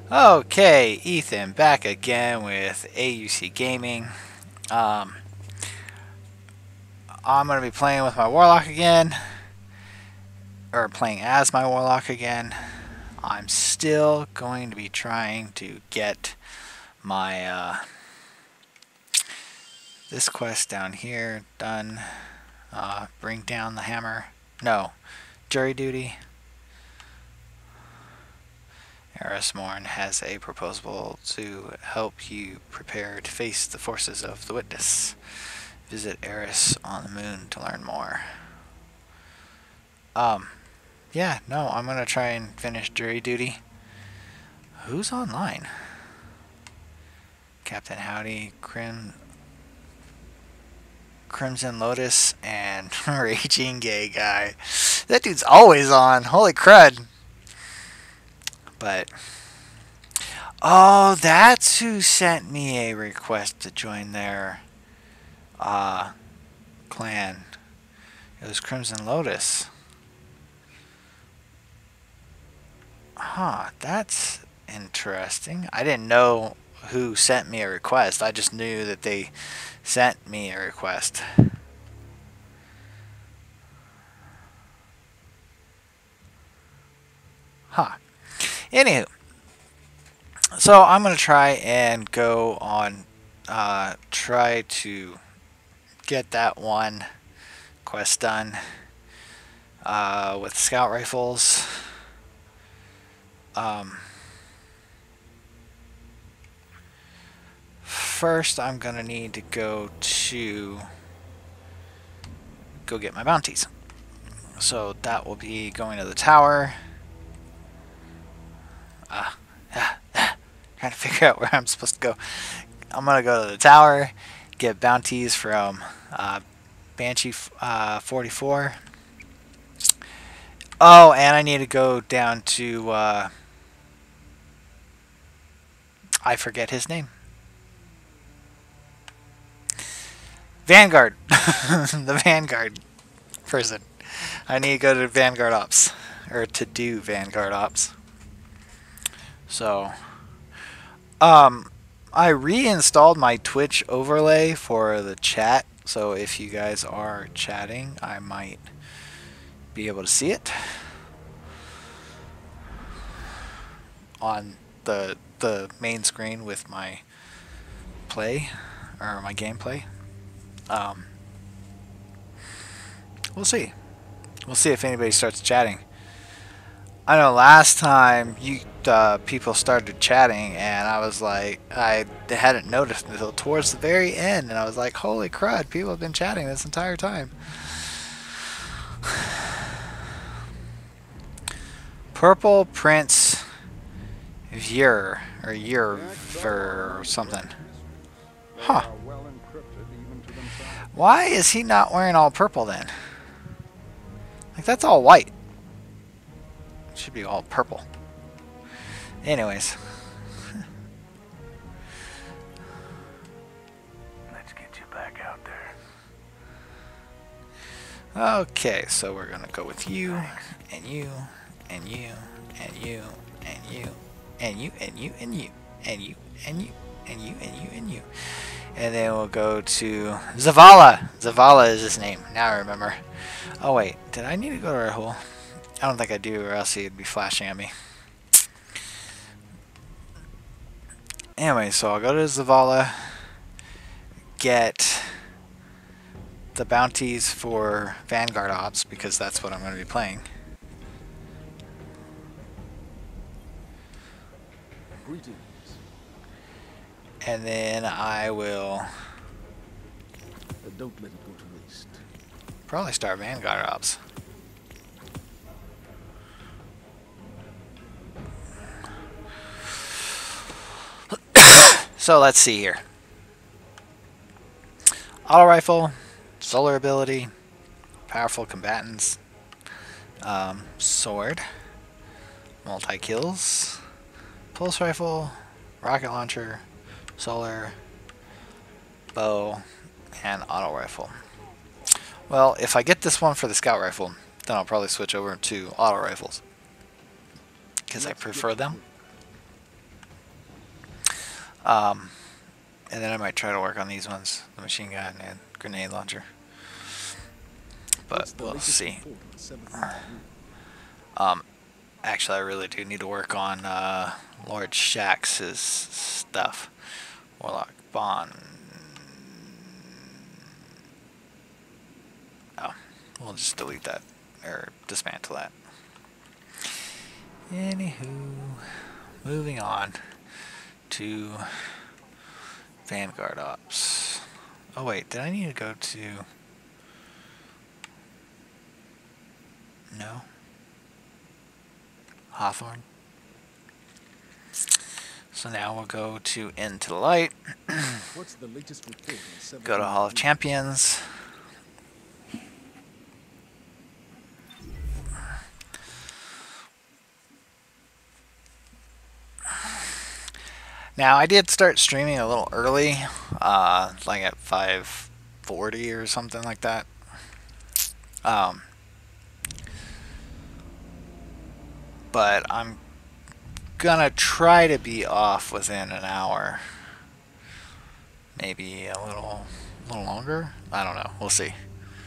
Okay, Ethan back again with AUC Gaming. Um, I'm going to be playing with my Warlock again, or playing as my Warlock again. I'm still going to be trying to get my this quest down here done. Bring down the hammer. No, jury duty. Eris Morn has a proposal to help you prepare to face the forces of the Witness. Visit Eris on the moon to learn more. Yeah, no, I'm gonna try and finish jury duty. Who's online? Captain Howdy, Crimson Lotus, and Raging Gay Guy. That dude's always on. Holy crud. But oh, that's who sent me a request to join their clan. It was Crimson Lotus. Huh, that's interesting. I didn't know who sent me a request. I just knew that they sent me a request. Huh. Anywho, so I'm going to try and go on, try to get that one quest done with scout rifles. First, I'm going to need to go get my bounties. So that will be going to the tower. Trying to figure out where I'm supposed to go. I'm going to go to the tower, get bounties from Banshee 44. Oh, and I need to go down to, I forget his name. Vanguard. The Vanguard person. I need to go to Vanguard Ops. Or to do Vanguard Ops. So, I reinstalled my Twitch overlay for the chat. So if you guys are chatting, I might be able to see it on the main screen with my play or my gameplay. We'll see. We'll see if anybody starts chatting. I know last time people started chatting, and I was like, I hadn't noticed until towards the very end, and I was like, holy crud, people have been chatting this entire time. Purple Prince Vur or Yur or something. Huh. Why is he not wearing all purple then? Like, that's all white. It should be all purple. Anyways. Let's get you back out there. Okay, so we're gonna go with you, and you, and you, and you, and you, and you, and you, and you, and you, and you, and you, and you, and you. And then we'll go to Zavala. Zavala is his name. Now I remember. Oh wait, did I need to go to our hole? I don't think I do, or else he'd be flashing at me. Anyway, so I'll go to Zavala, get the bounties for Vanguard Ops, because that's what I'm going to be playing. Greetings. And then I will Don't let it go to waste. probably start Vanguard Ops. So let's see here. Auto rifle, solar ability, powerful combatants, sword, multi kills, pulse rifle, rocket launcher, solar, bow, and auto rifle. Well, if I get this one for the scout rifle, then I'll probably switch over to auto rifles because I prefer them. And then I might try to work on these ones, the machine gun and grenade launcher. But What's the we'll latest see. report on 7th Review? Actually, I really do need to work on Lord Shax's stuff. Warlock Bond. Oh, we'll just delete that, or dismantle that. Anywho, moving on to Vanguard Ops. Oh wait, did I need to go to... No? Hawthorne? So now we'll go to Into the Light. What's the latest report on 7th Go to Hall of Review? Champions. Now I did start streaming a little early, like at 5:40 or something like that. But I'm gonna try to be off within an hour. Maybe a little longer. I don't know. We'll see.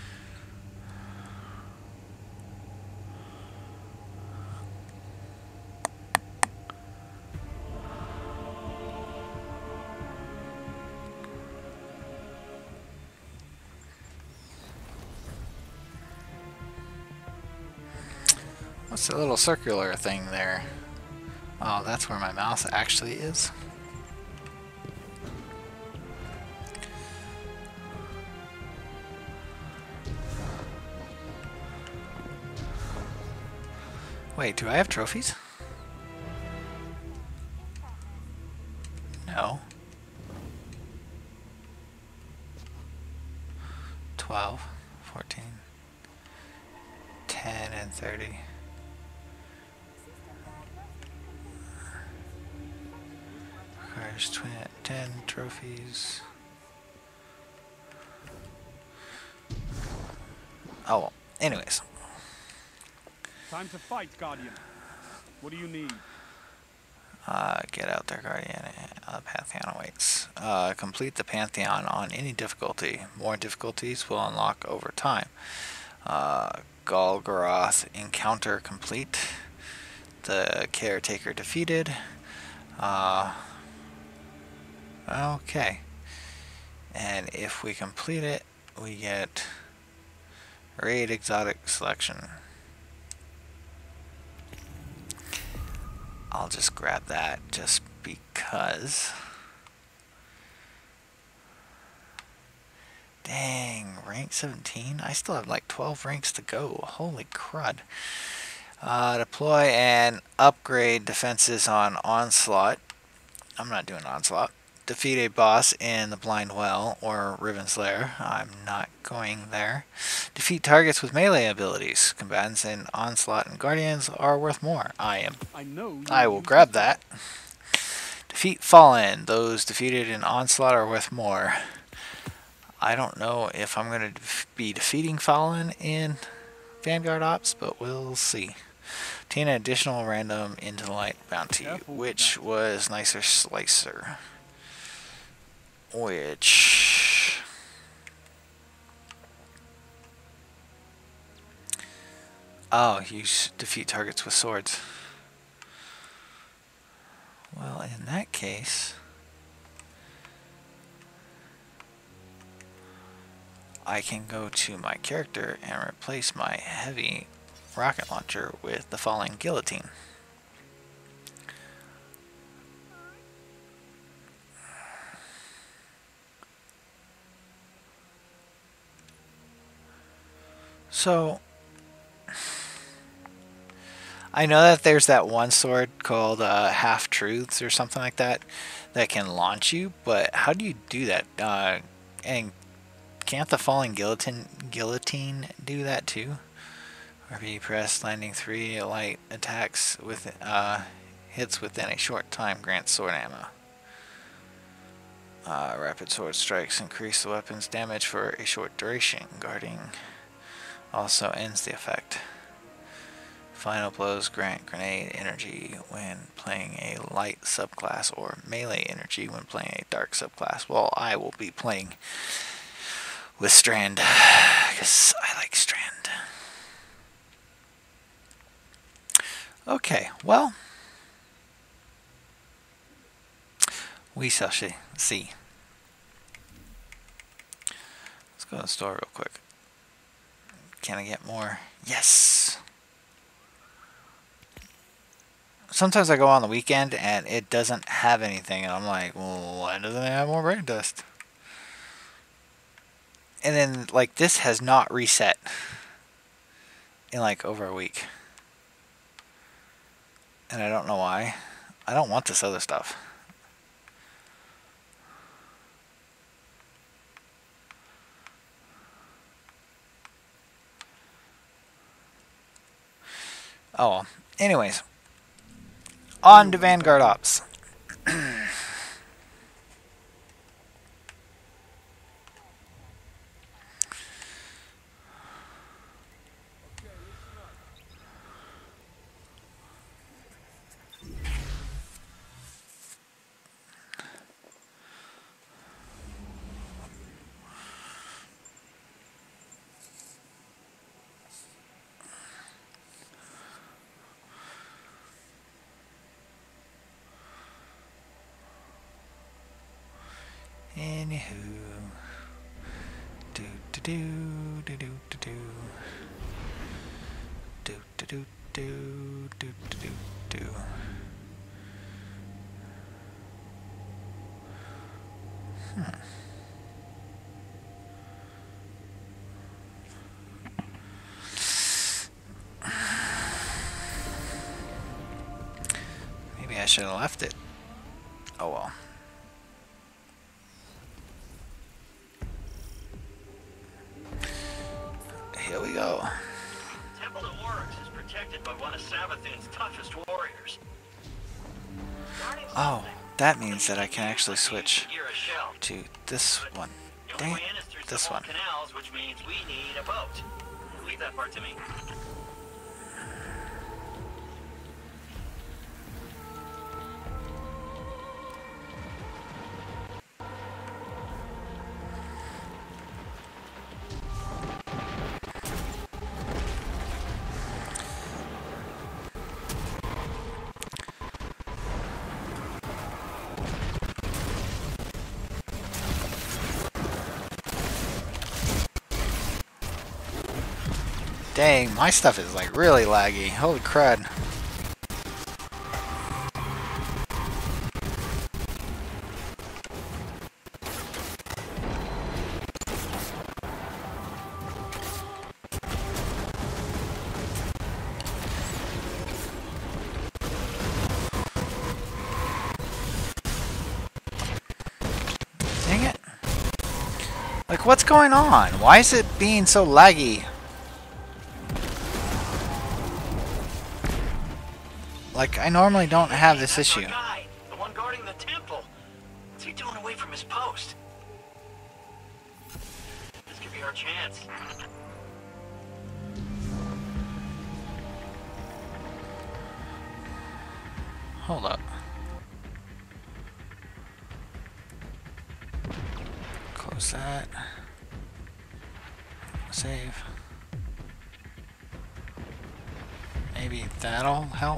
What's the little circular thing there? Oh, that's where my mouse actually is. Wait, do I have trophies? No. 12, 14, 10, and 30. Requires 10 trophies. Oh, well. Anyways. Time to fight, Guardian. What do you need? Get out there, Guardian. Pantheon awaits. Complete the Pantheon on any difficulty. More difficulties will unlock over time. Golgoroth encounter complete. The Caretaker defeated. Okay. And if we complete it, we get Raid Exotic Selection. I'll just grab that just because. Dang, rank 17? I still have like 12 ranks to go. Holy crud. Deploy and upgrade defenses on Onslaught. I'm not doing Onslaught. Defeat a boss in the Blind Well or Riven's Lair. I'm not going there. Defeat targets with melee abilities. Combatants in Onslaught and Guardians are worth more. I will grab that. Defeat Fallen. Those defeated in Onslaught are worth more. I don't know if I'm going to be defeating Fallen in Vanguard Ops, but we'll see. Obtain an additional random Into the Light bounty, which was Nicer Slicer. Which... Oh, you defeat targets with swords. Well, in that case, I can go to my character and replace my heavy rocket launcher with the Falling Guillotine. So, I know that there's that one sword called Half-Truths or something like that that can launch you, but how do you do that? And can't the Falling Guillotine do that too? RB press landing 3 light attacks with hits within a short time grants sword ammo. Rapid sword strikes increase the weapon's damage for a short duration. Guarding also ends the effect. Final blows grant grenade energy when playing a light subclass or melee energy when playing a dark subclass. Well, I will be playing with Strand because I like Strand. Okay, well, we shall see. Let's go to the store real quick. Can I get more? Yes! Sometimes I go on the weekend and it doesn't have anything, and I'm like, well, why doesn't it have more brain dust? And then, like, this has not reset in, like, over a week. And I don't know why. I don't want this other stuff. Oh, well. Anyways. On to Vanguard Ops. Anywho, do do do do do do do do do do do do do. Maybe I should have left it. Oh well. Here we go. Temple of Oryx is protected by one of Savathun's toughest warriors. Oh, that means that I can actually switch to this one. Dang it, this one. Canals, which means we need a boat. Leave that part to me. Dang, my stuff is like really laggy. Holy crud. Dang it. Like, what's going on? Why is it being so laggy? Like, I normally don't have this issue. Guy, the one guarding the temple. What's he doing away from his post? This could be our chance. Hold up. Close that. Save. Maybe that'll help.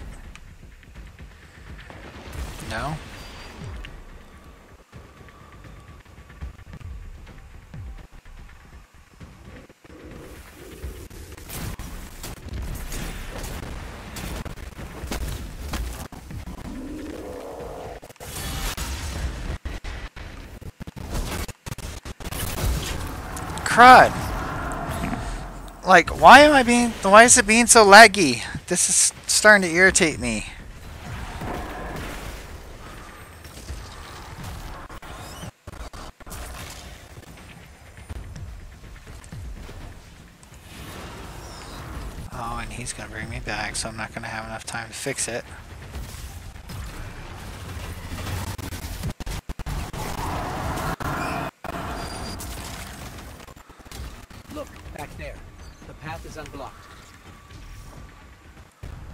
No? Crud! Like, why is it being so laggy? This is starting to irritate me. Oh, and he's gonna bring me back, so I'm not gonna have enough time to fix it. Look, back there. The path is unblocked.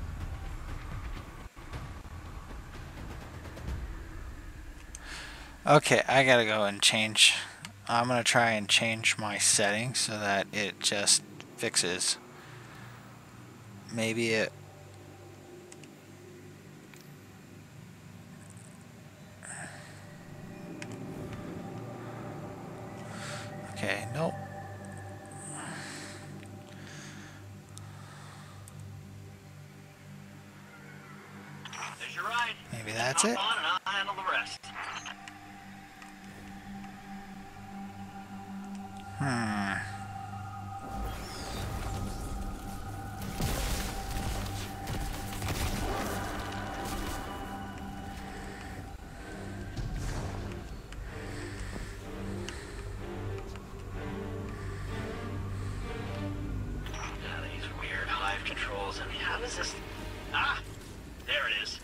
Okay, I gotta go and change. I'm gonna try and change my settings so that it just fixes. Maybe it. Okay, nope. There's your ride. Maybe that's Hop it. on and I'll handle the rest. Now these weird hive controls. I mean, how does this... Ah! There it is.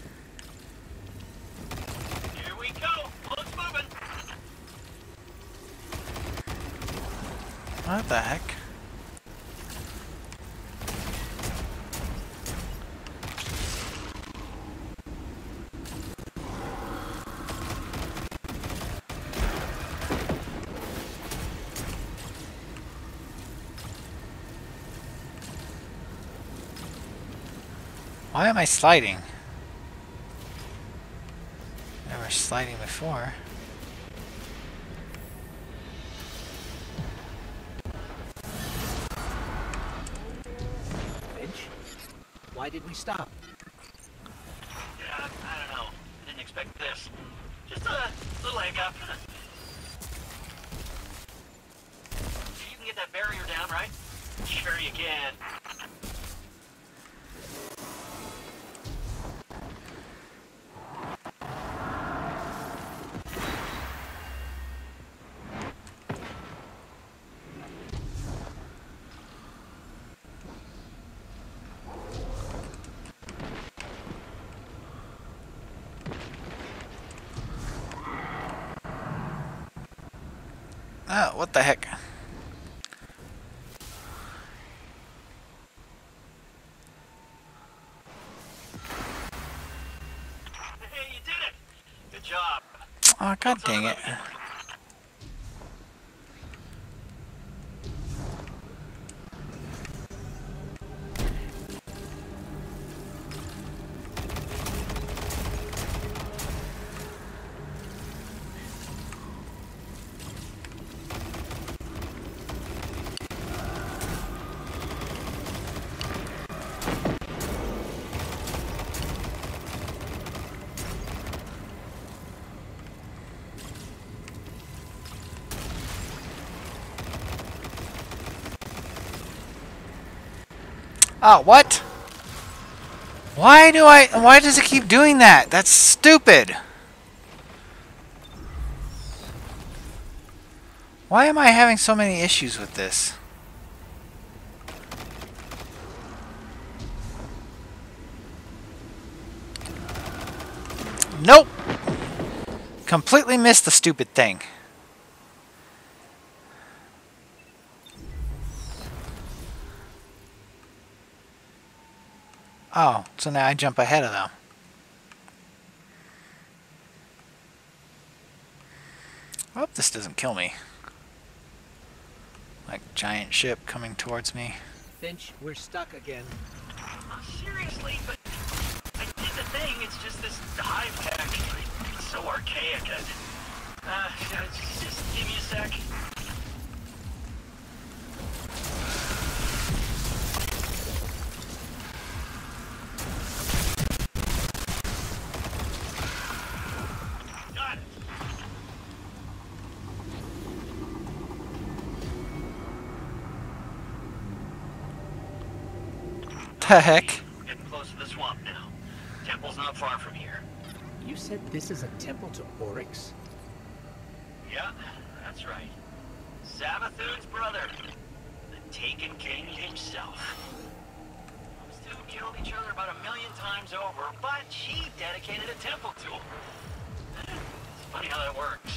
Here we go. Let's moving. What the heck? Why am I sliding? Never sliding before. Finch? Why did we stop? Yeah, I don't know. I didn't expect this. Just a little hiccup. You can get that barrier down, right? Sure you can. Oh, what the heck? Hey, you did it! Good job. Oh, god dang it. Oh, what? Why does it keep doing that? That's stupid. Why am I having so many issues with this? Nope. Completely missed the stupid thing. Oh, so now I jump ahead of them. I hope this doesn't kill me. Like giant ship coming towards me. Finch, we're stuck again. Seriously, but I did the thing. It's just this hive tech. It's so archaic. Just give me a sec. Got it. The heck? We're getting close to the swamp now. Temple's not far from here. You said this is a temple to Oryx? Yeah, that's right. Savathun's brother. The Taken King himself. Those two killed each other about 1 million times over, but she dedicated a temple to him. It's funny how that works.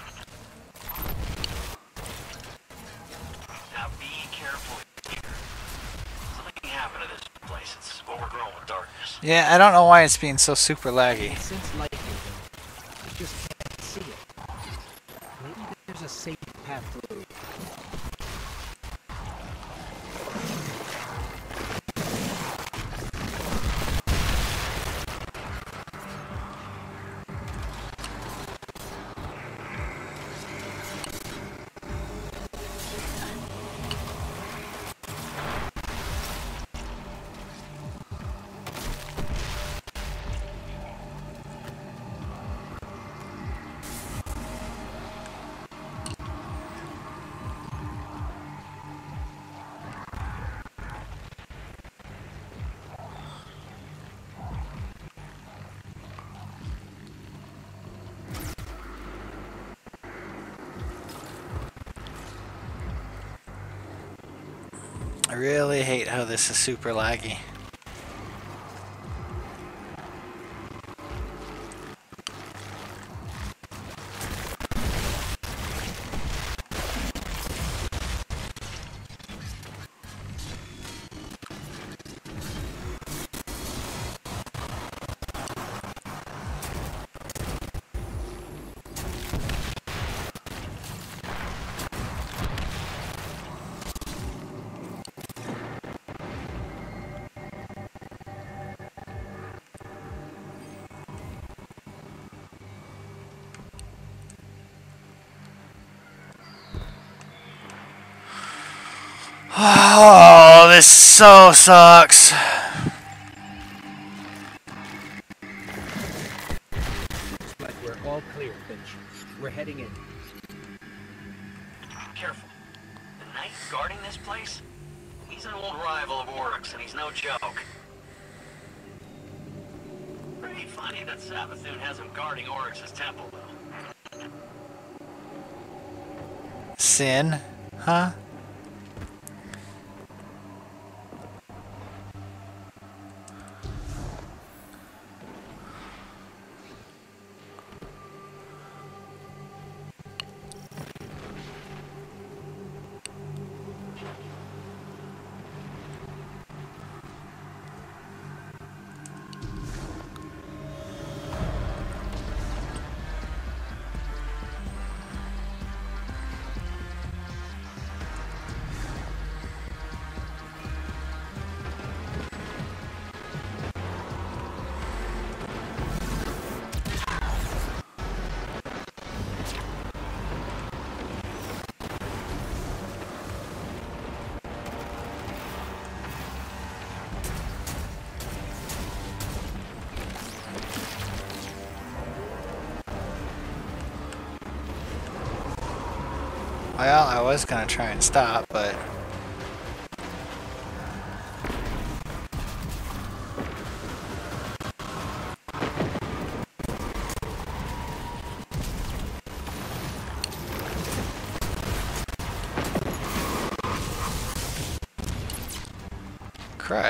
Now be careful here. Something happened to this place. It's overgrown with darkness. Yeah, I don't know why it's being so super laggy. Since lightning, you just can't see it. Maybe there's a safe path through. I really hate how this is super laggy. Oh, this so sucks. But we're all clear, Finch. We're heading in. Careful. The knight guarding this place? He's an old rival of Oryx, and he's no joke. Pretty funny that Savathun has him guarding Oryx's temple, though. Sin? Huh? Well, I was gonna try and stop, but... Crud.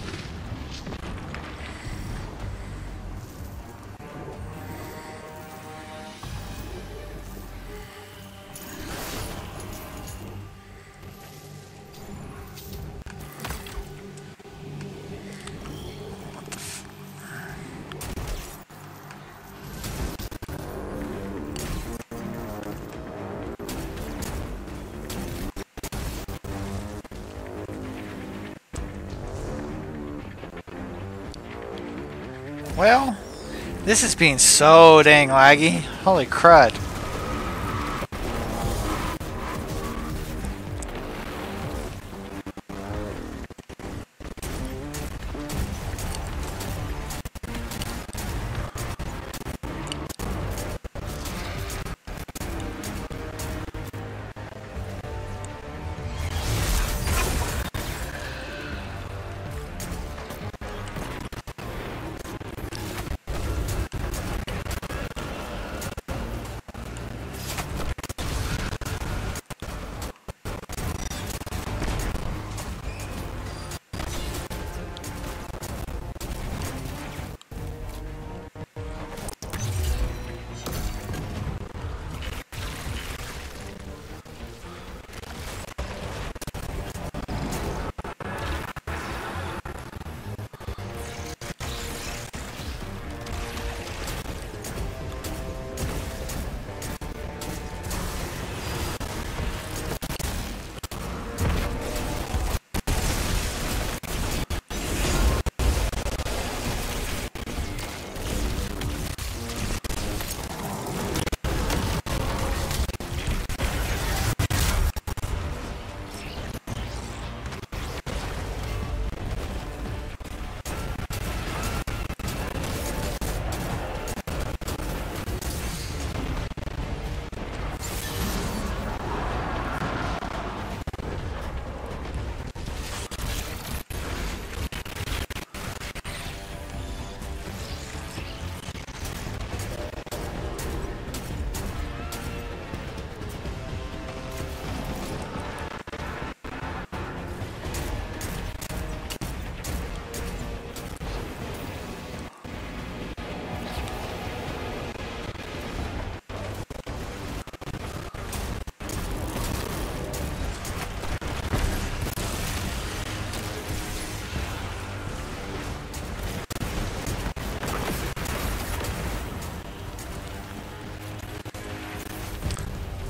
Well, this is being so dang laggy. Holy crud.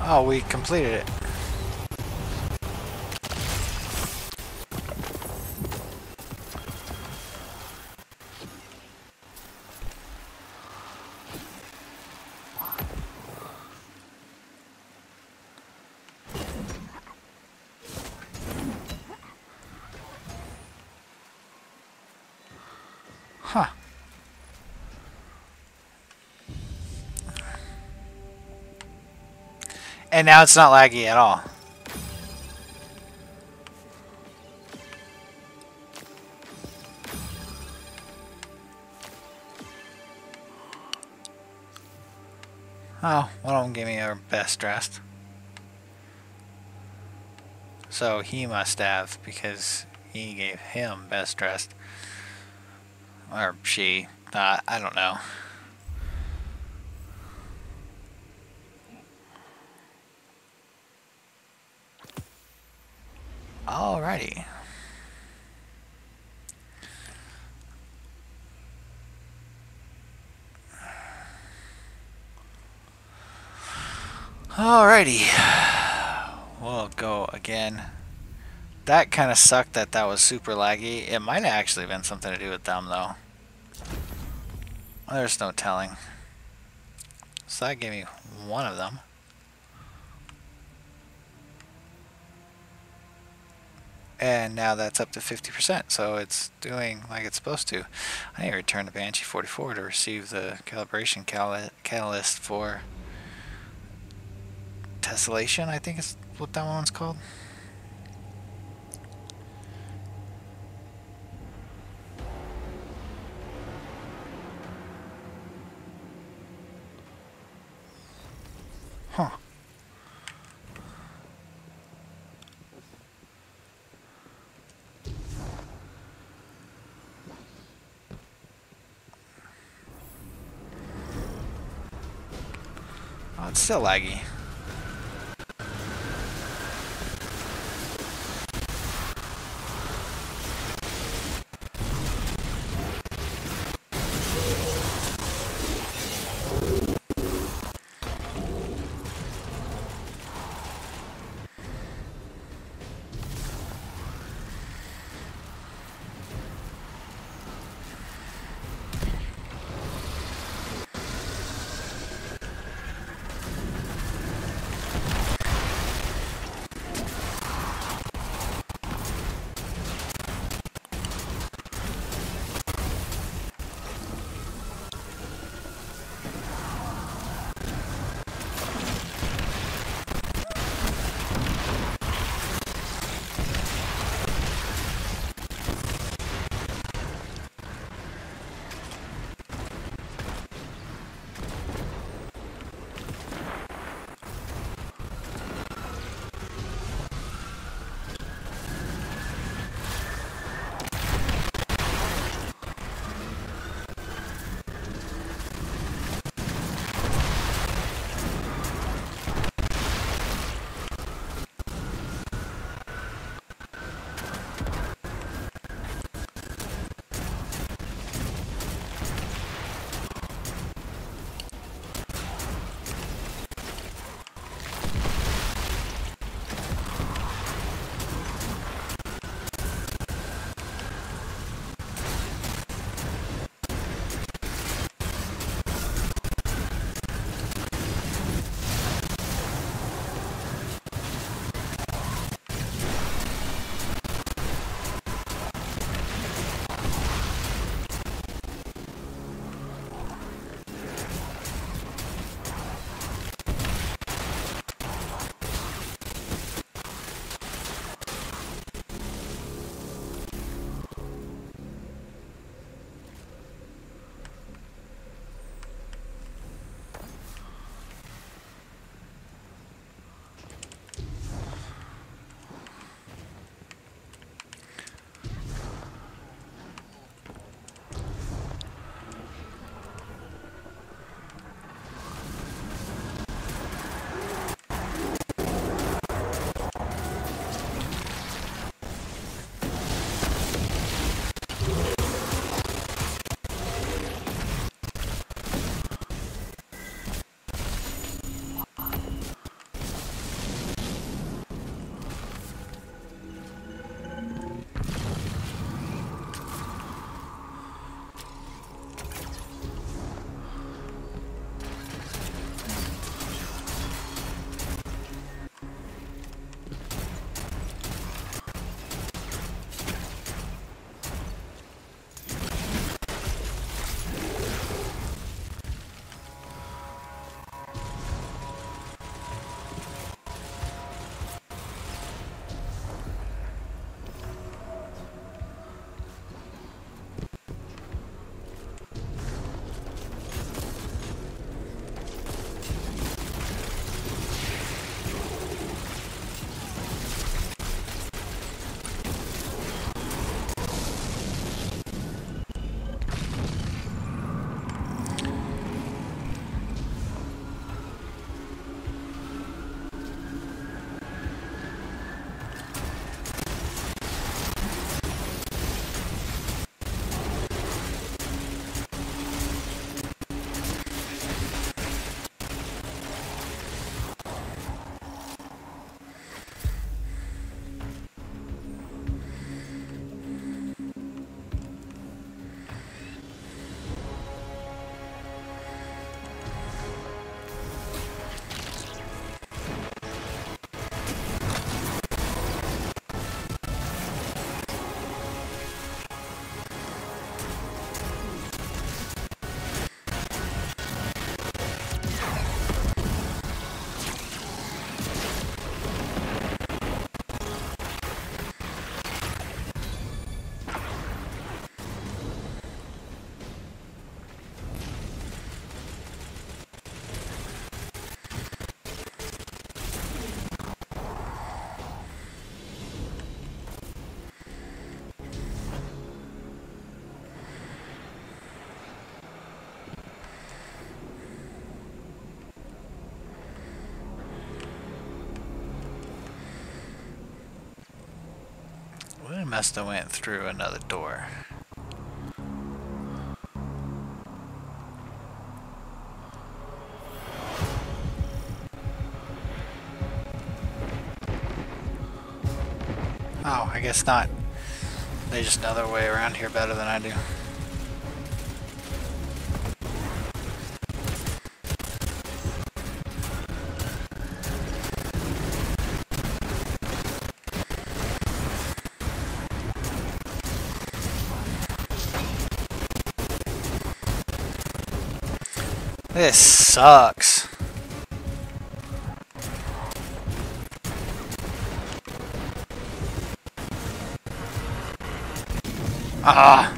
Oh, we completed it. Huh. And now it's not laggy at all. Oh, one of them gave me our best dressed. So he must have, because he gave him best dressed. Or she. I don't know. Alrighty. Alrighty. We'll go again. That kind of sucked that was super laggy. It might have actually been something to do with them though. There's no telling. So that gave me one of them. And now that's up to 50%, so it's doing like it's supposed to. I need to return to Banshee 44 to receive the calibration catalyst for tessellation, I think is what that one's called. Huh. Oh, it's still laggy. must have went through another door. Oh, I guess not. They just know their way around here better than I do. This sucks. Ah.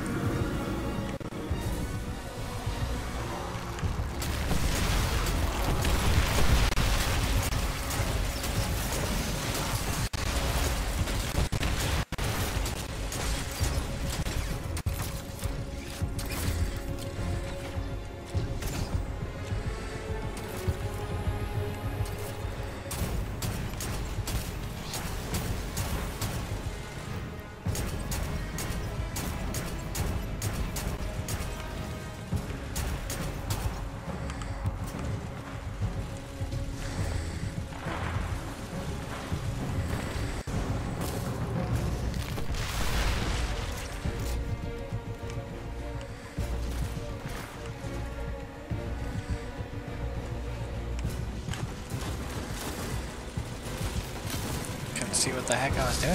Couldn't see what the heck I was doing.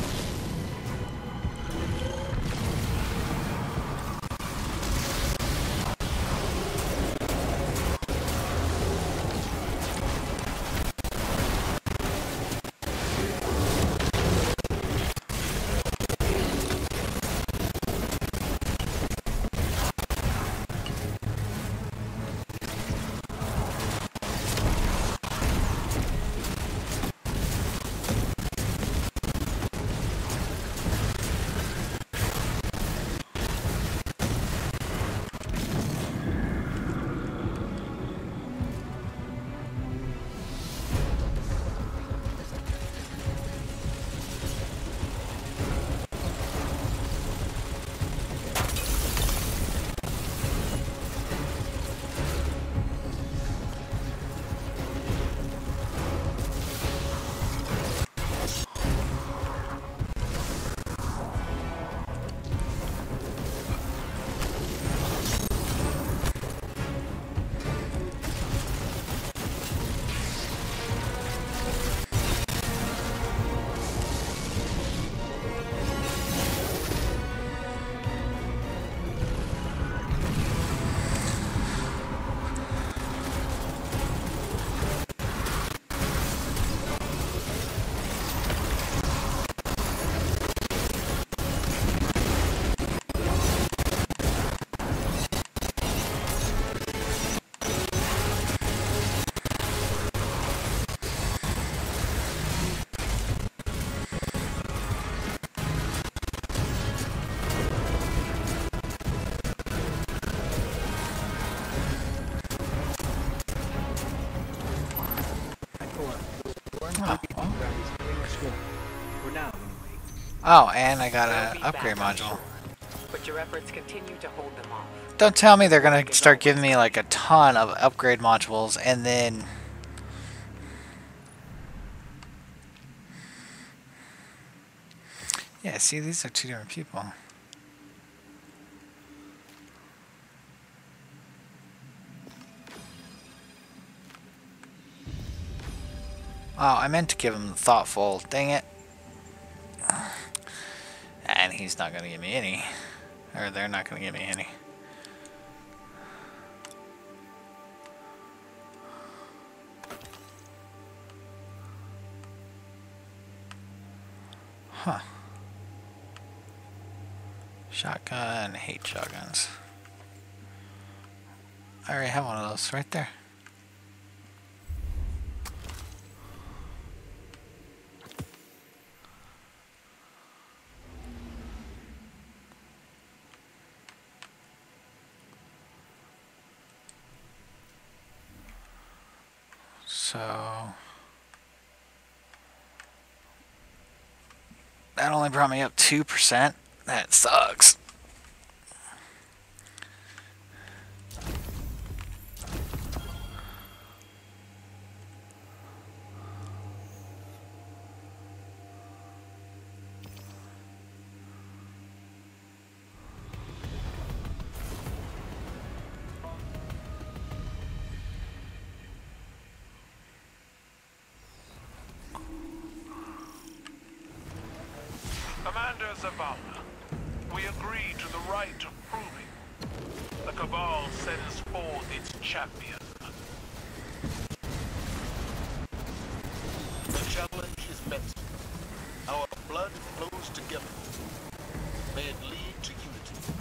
Oh, and I got an upgrade module. But your efforts continue to hold them off. Don't tell me they're gonna start giving me like a ton of upgrade modules and then... Yeah, see, these are two different people. Oh, I meant to give him thoughtful. Dang it. And he's not going to give me any. Or they're not going to give me any. Huh. Shotgun. Hate shotguns. I already have one of those right there. So That only brought me up 2%. That sucks. Commander Zavala, we agree to the right of proving. The Cabal sends forth its champion. The challenge is met. Our blood flows together. May it lead to unity.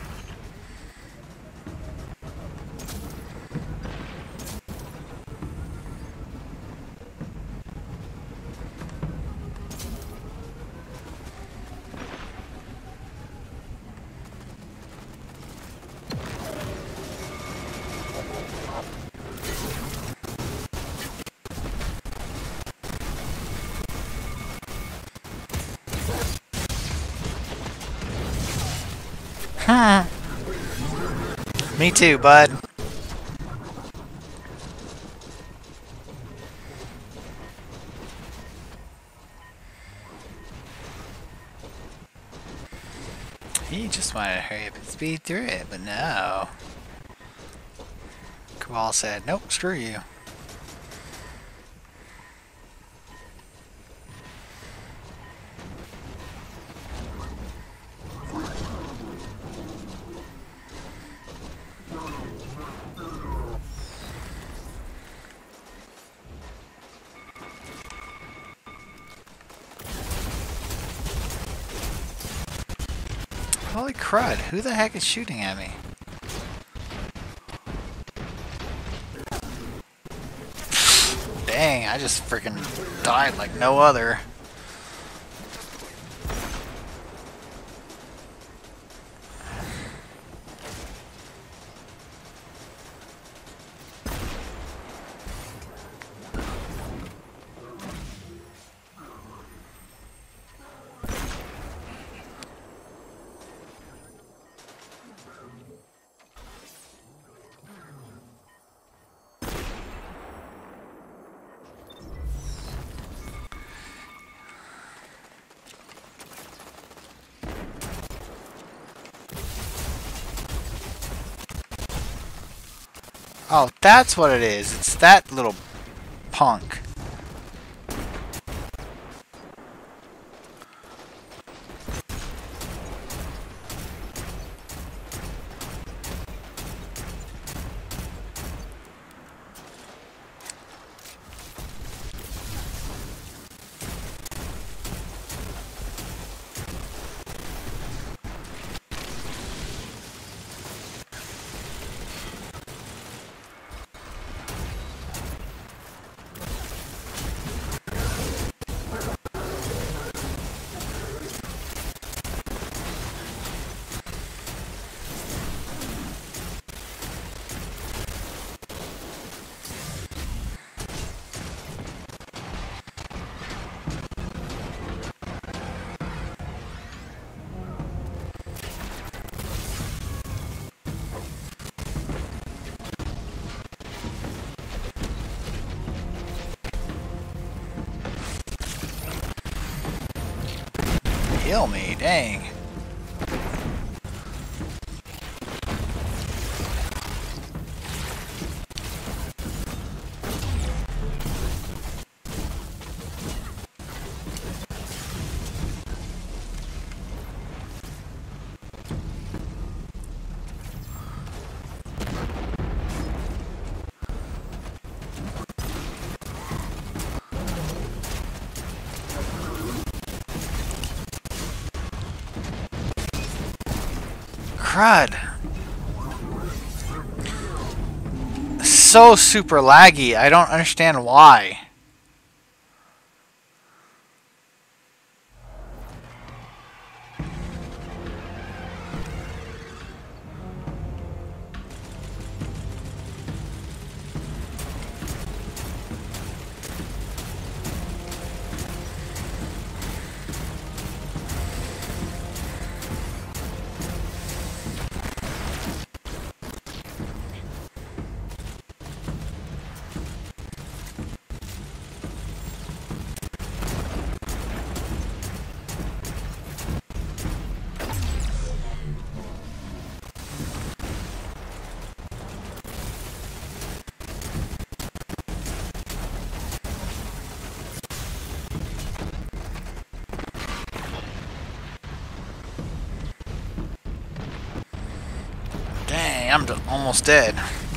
Me too, bud. He just wanted to hurry up and speed through it, but no. Cabal said, nope, screw you. Holy crud, who the heck is shooting at me? Dang, I just freaking died like no other. Oh, that's what it is. It's that little punk. Kill me, dang. Crud. So super laggy. I don't understand why. I'm almost dead.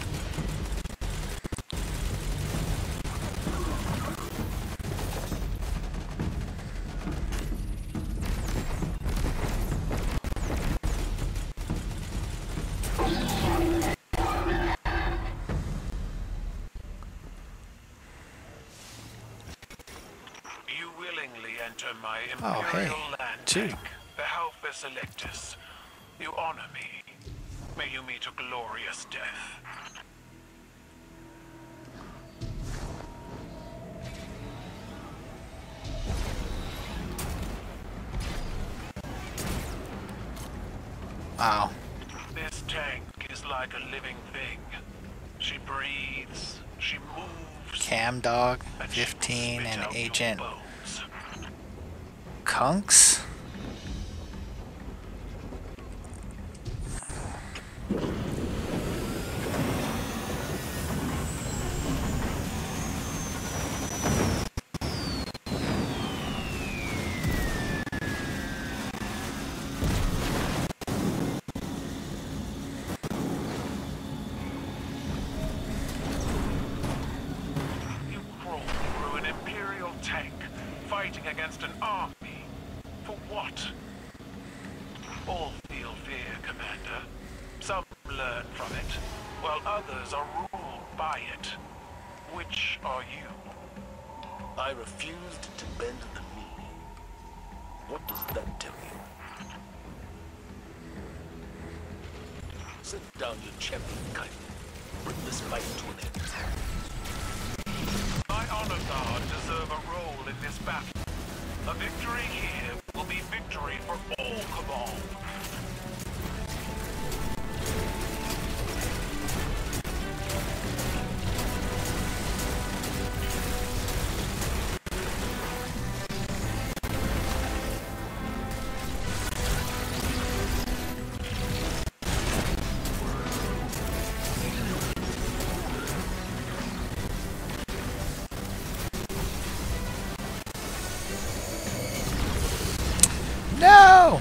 You willingly enter my Oh, hey. imperial land Two. tank, the Halphus Electus. You honor me. May you meet a glorious death. Wow. This tank is like a living thing. She breathes, she moves, Cam Dog, and she will 15, spit and out your Agent bones. Kunks. You crawl through an Imperial tank, fighting against an army. For what? All feel fear, Commander. Some learn from it, while others are ruled by it. Which are you? I refused to bend the knee. What does that tell you? Set down your champion, Kite. Bring this fight to an end. My honor guard deserve a role in this battle. A victory here will be victory for all Cabal. No!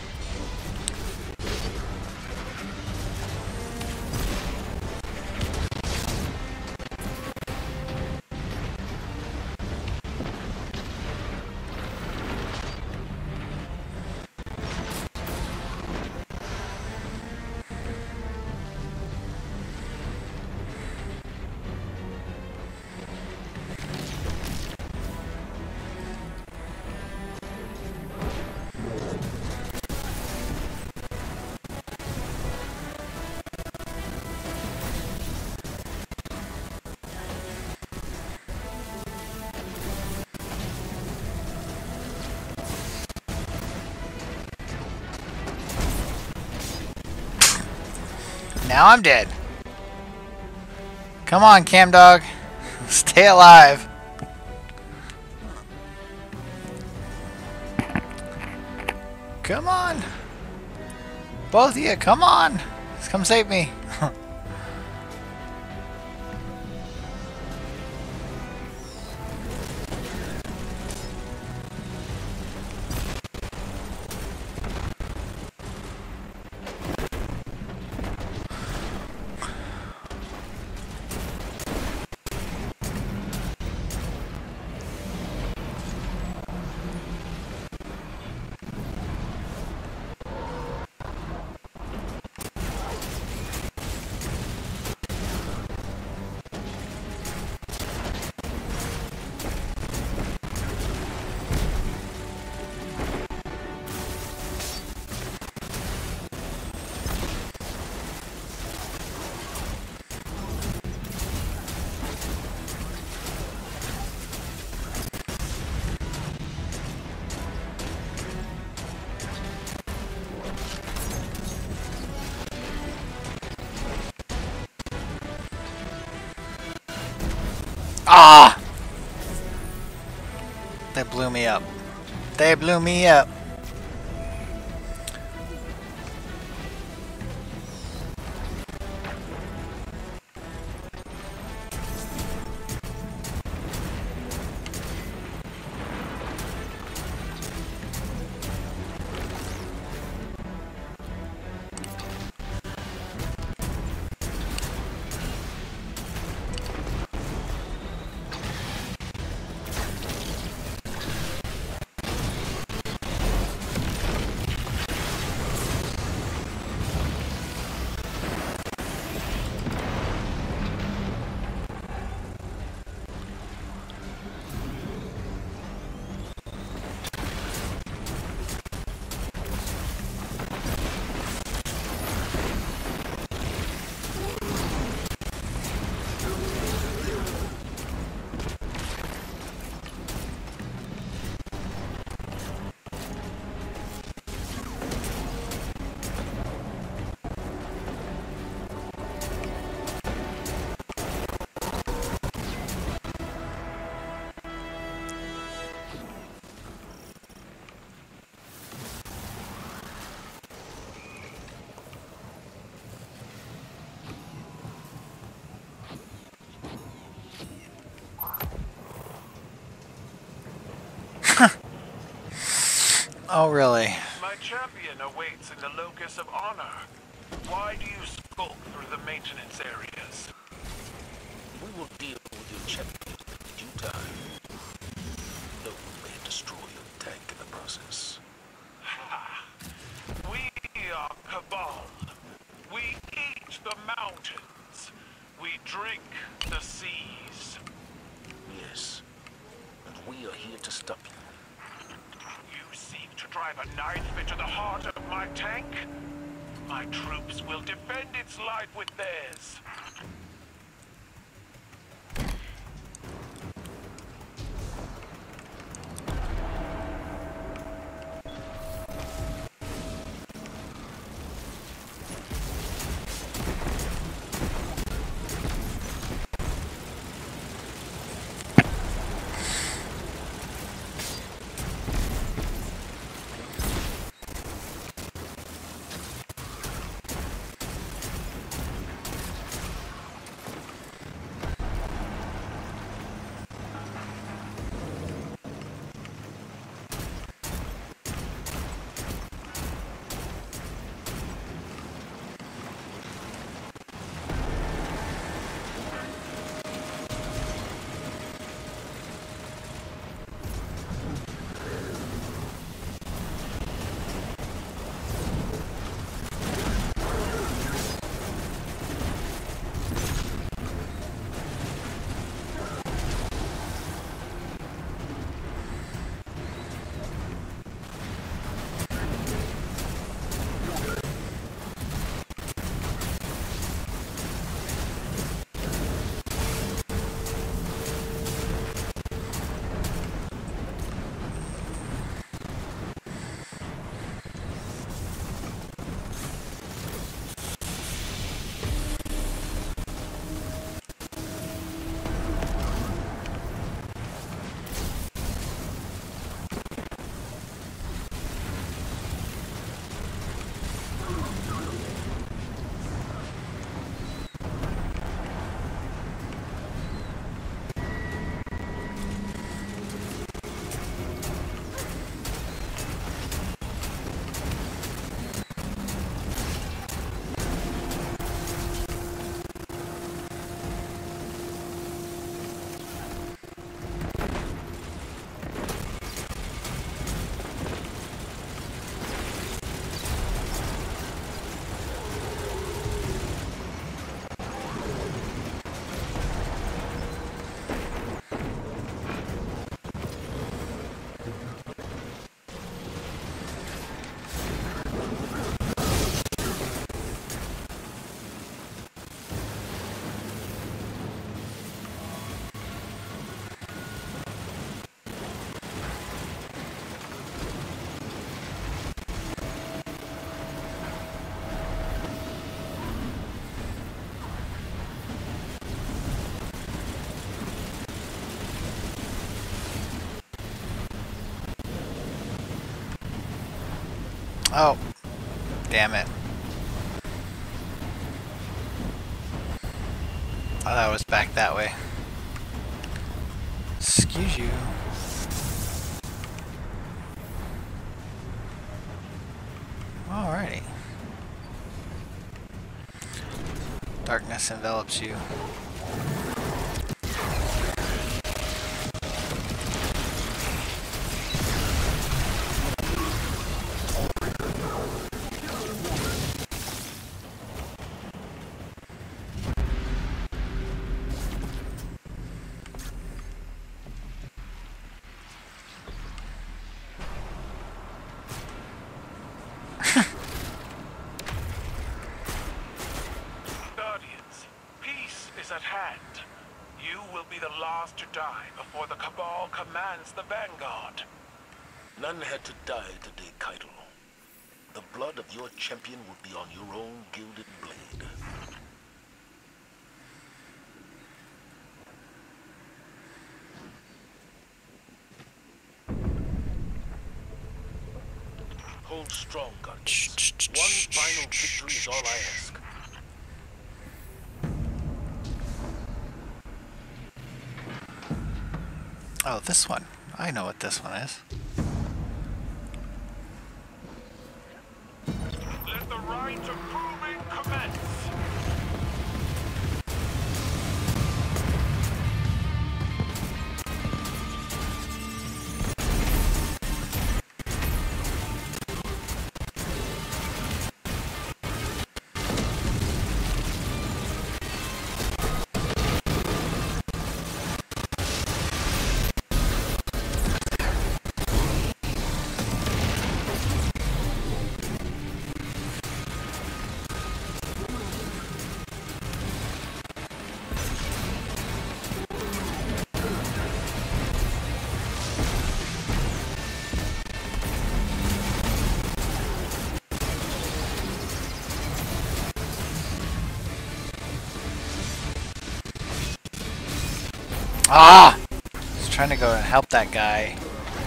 Now I'm dead. Come on, Cam Dog. Stay alive. Come on. Both of you, come on. Come save me. Ah! They blew me up. They blew me up. Oh, really? My champion awaits in the locus of honor. Why do you skulk through the maintenance areas? We will deal with your champion in due time. Though we may destroy your tank in the process. We are Cabal. We eat the mountains. We drink the seas. Yes. And we are here to stop you. You seek to drive a knife into the heart of my tank? My troops will defend its life with theirs. Oh, damn it. I thought it was back that way. Excuse you. Alrighty. Darkness envelops you. Guardians, peace is at hand. You will be the last to die before the Cabal commands the Vanguard. None had to die today, Keitel. The blood of your champion will be on your own gilded blade. Hold strong, Guardians. One final victory is all I ask. Oh, this one. I know what this one is. Let the rite of proving commence. Ah! I was trying to go and help that guy.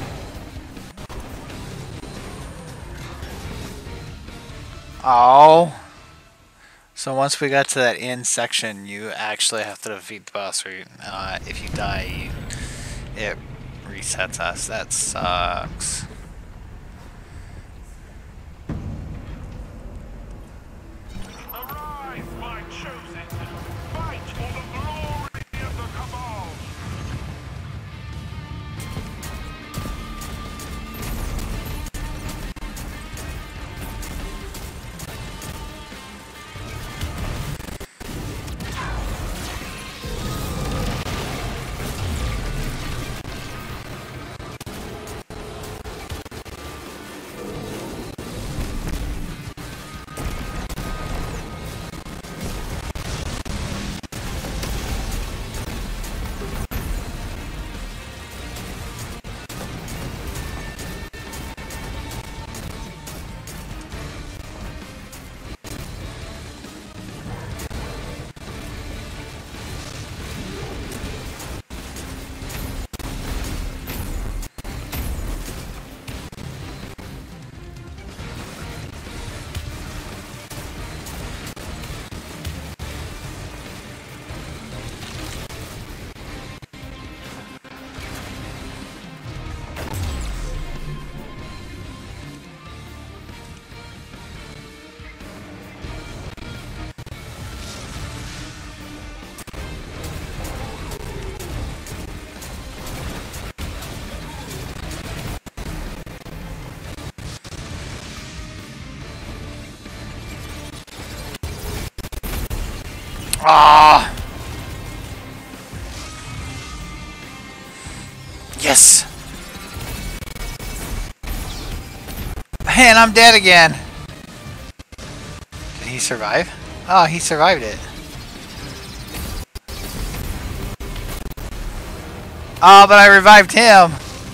Oh. So once we got to that end section, you actually have to defeat the boss, or if you die, it resets us. That sucks. Arise, my chosen. Fight for the glory of the Cabal. Ah! Yes! And I'm dead again! Did he survive? Oh, he survived it. Oh, but I revived him!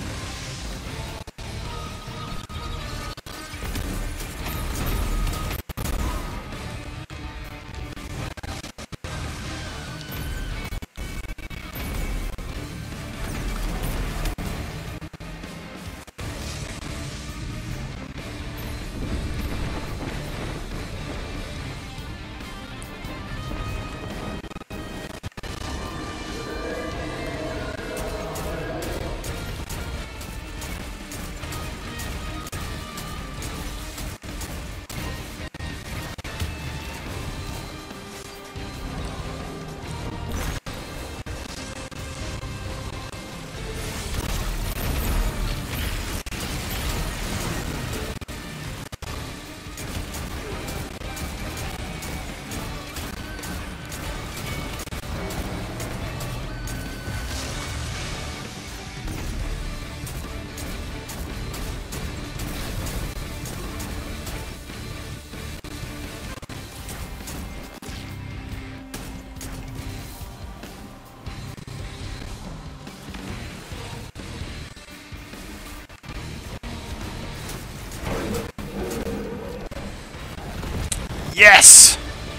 Yes!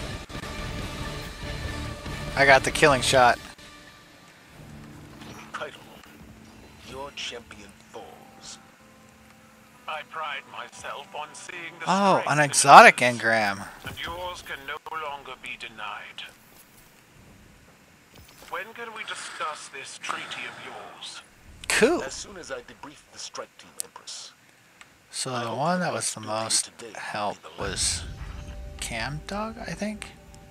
I got the killing shot. Title, your champion falls. I pride myself on seeing the Oh, strength an in exotic others, engram. and yours can no longer be denied. When can we discuss this treaty of yours? Cool. As soon as I debrief the strike team, Empress. So the one that was the most help was Cam Dog, I think.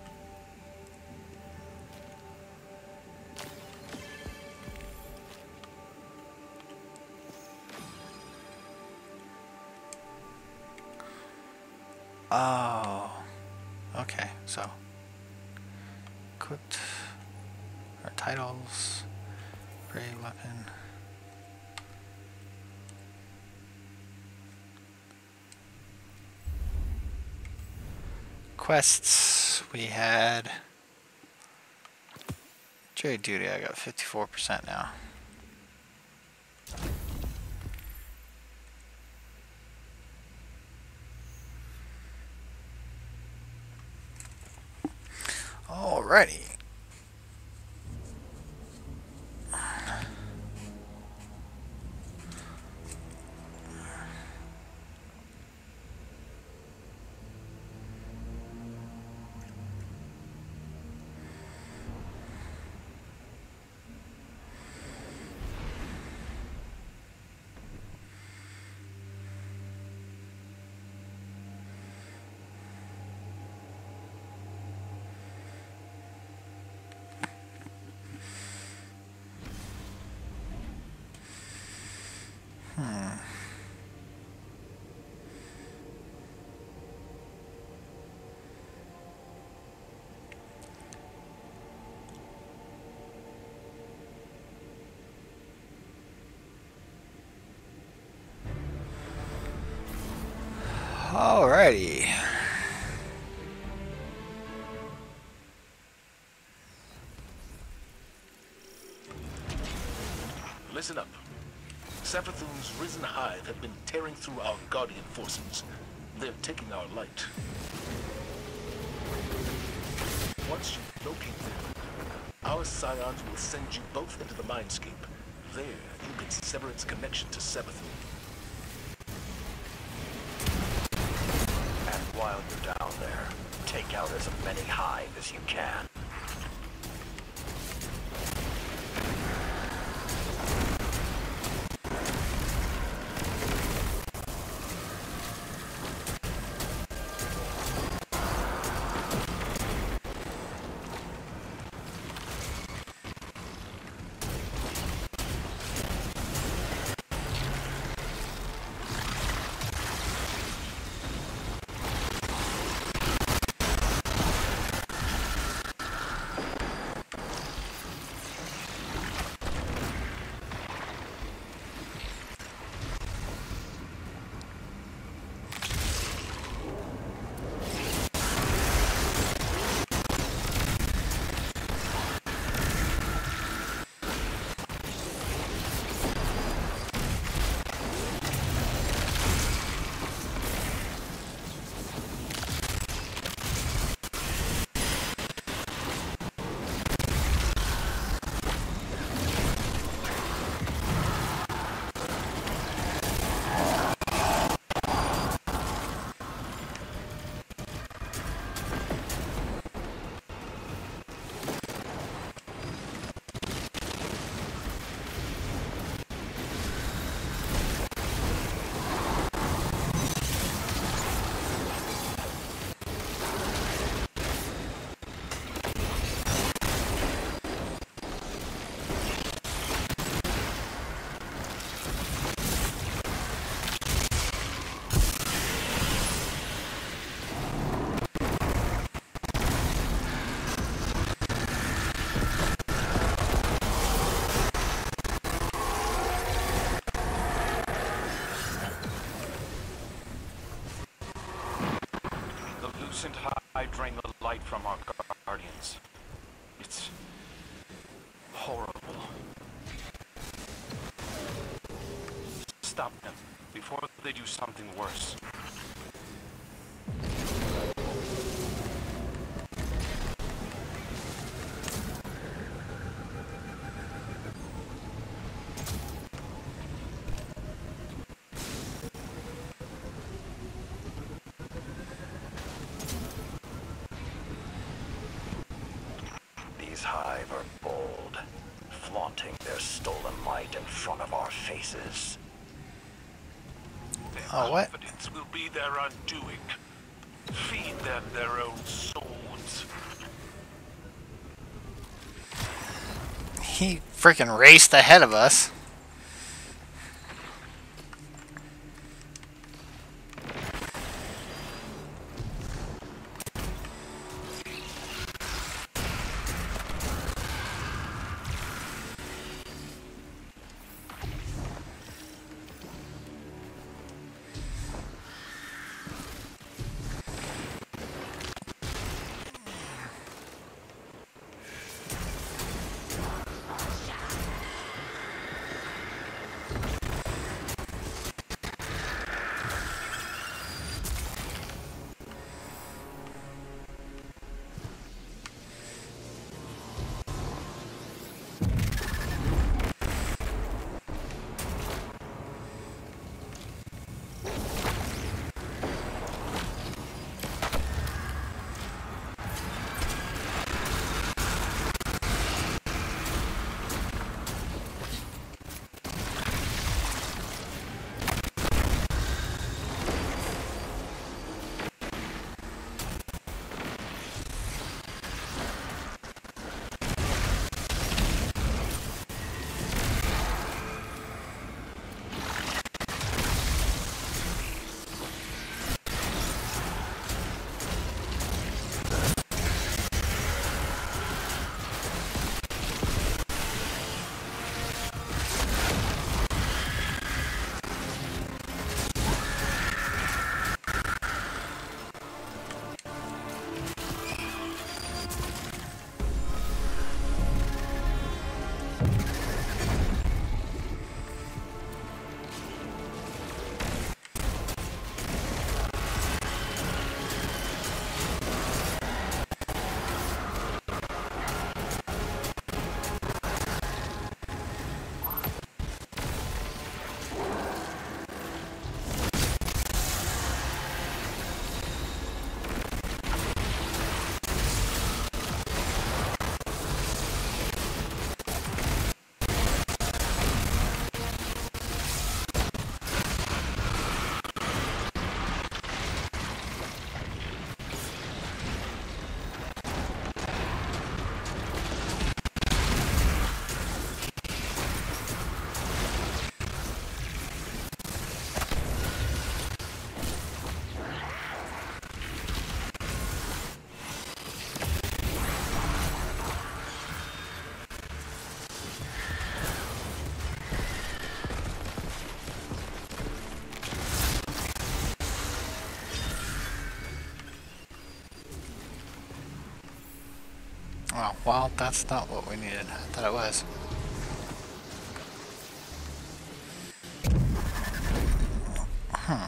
Oh, okay, so equipped our titles, brave weapon. Quests, we had jury duty. I got 54% now. Alrighty. Alrighty. Listen up. Savathun's risen hive have been tearing through our Guardian forces. They're taking our light. Once you locate them, our scions will send you both into the Mindscape. There, you can sever its connection to Savathun. And while you're down there, take out as many hive as you can. I drain the light from our guardians. It's horrible. Stop them before they do something worse. Hive are bold, flaunting their stolen light. right in front of our faces. Their Oh, what? confidence will be their undoing. Feed them their own swords. He freaking raced ahead of us. Oh, well, that's not what we needed. I thought it was. Huh.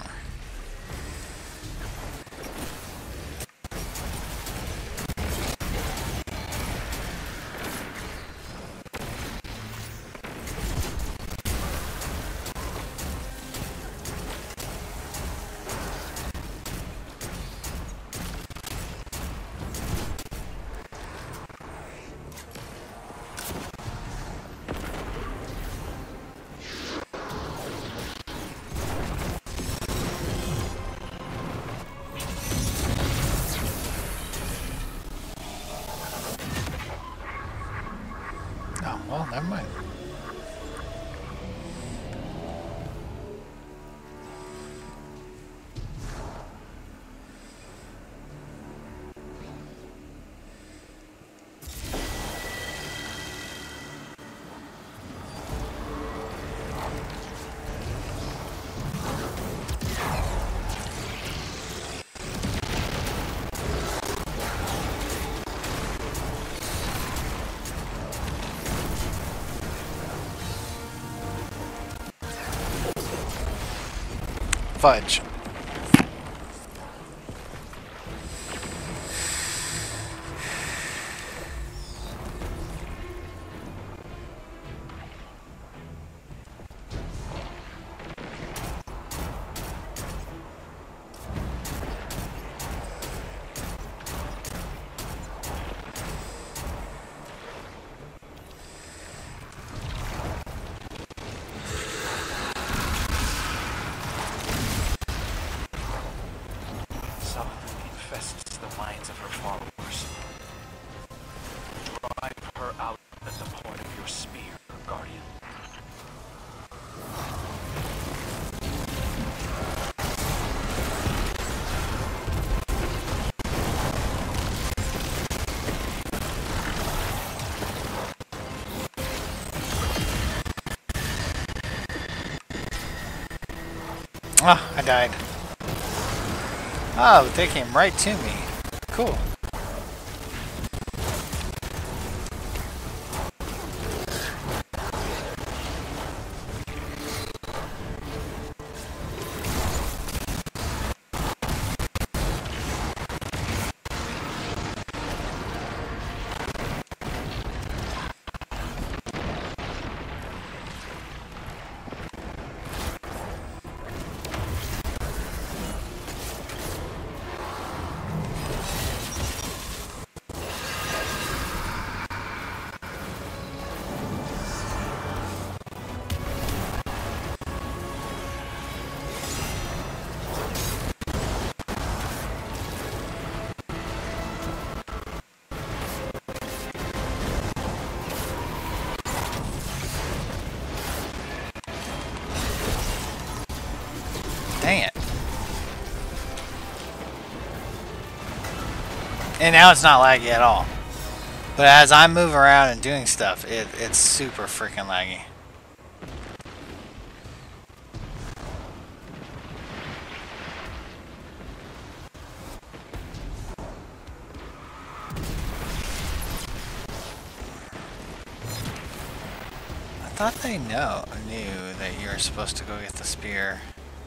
Oh, well, never mind. Fudge. Oh, I died. Oh, they came right to me. Cool. Dang it. And now it's not laggy at all. But as I move around and doing stuff, it's super freaking laggy. I thought they knew that you were supposed to go get the spear.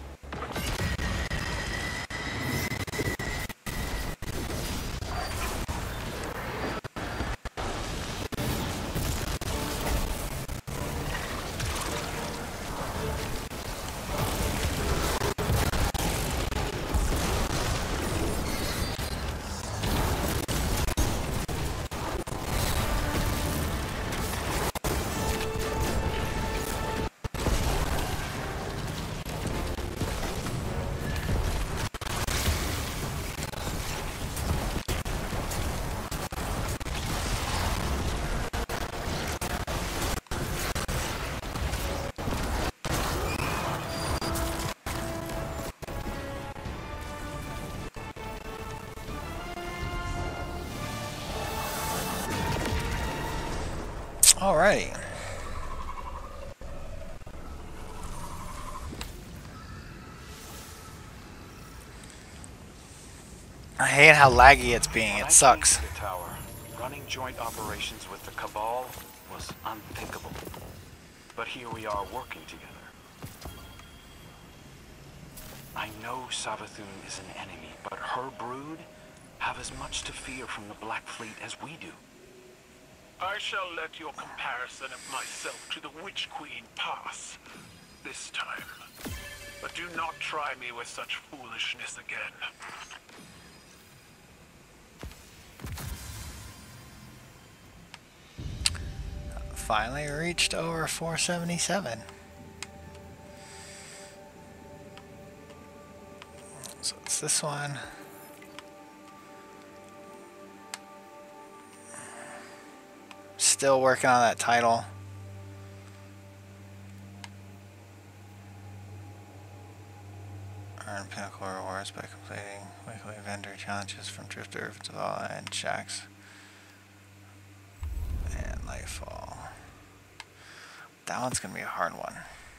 Alrighty. I hate how laggy it's being. It sucks. The tower, running joint operations with the Cabal was unthinkable. But here we are working together. I know Savathun is an enemy, but her brood have as much to fear from the Black Fleet as we do. I shall let your comparison of myself to the Witch Queen pass this time. But do not try me with such foolishness again. Finally reached over 477. So it's this one. Still working on that title. Earn pinnacle rewards by completing weekly vendor challenges from Drifter, Zavala, and Shaxx. And Nightfall. That one's gonna be a hard one.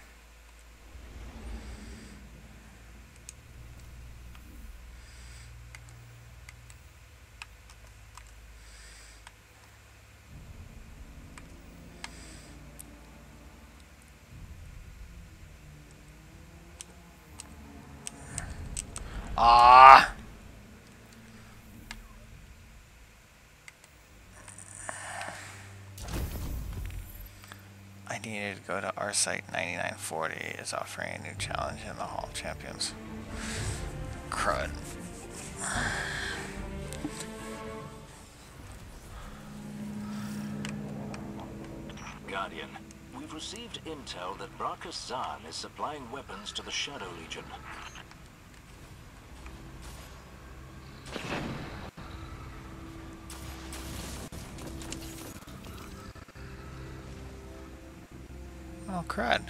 Ah. I needed to go to our site. 9940 is offering a new challenge in the Hall of Champions. Crud. Guardian, we've received intel that Bracus Zahn is supplying weapons to the Shadow Legion. Oh, crud.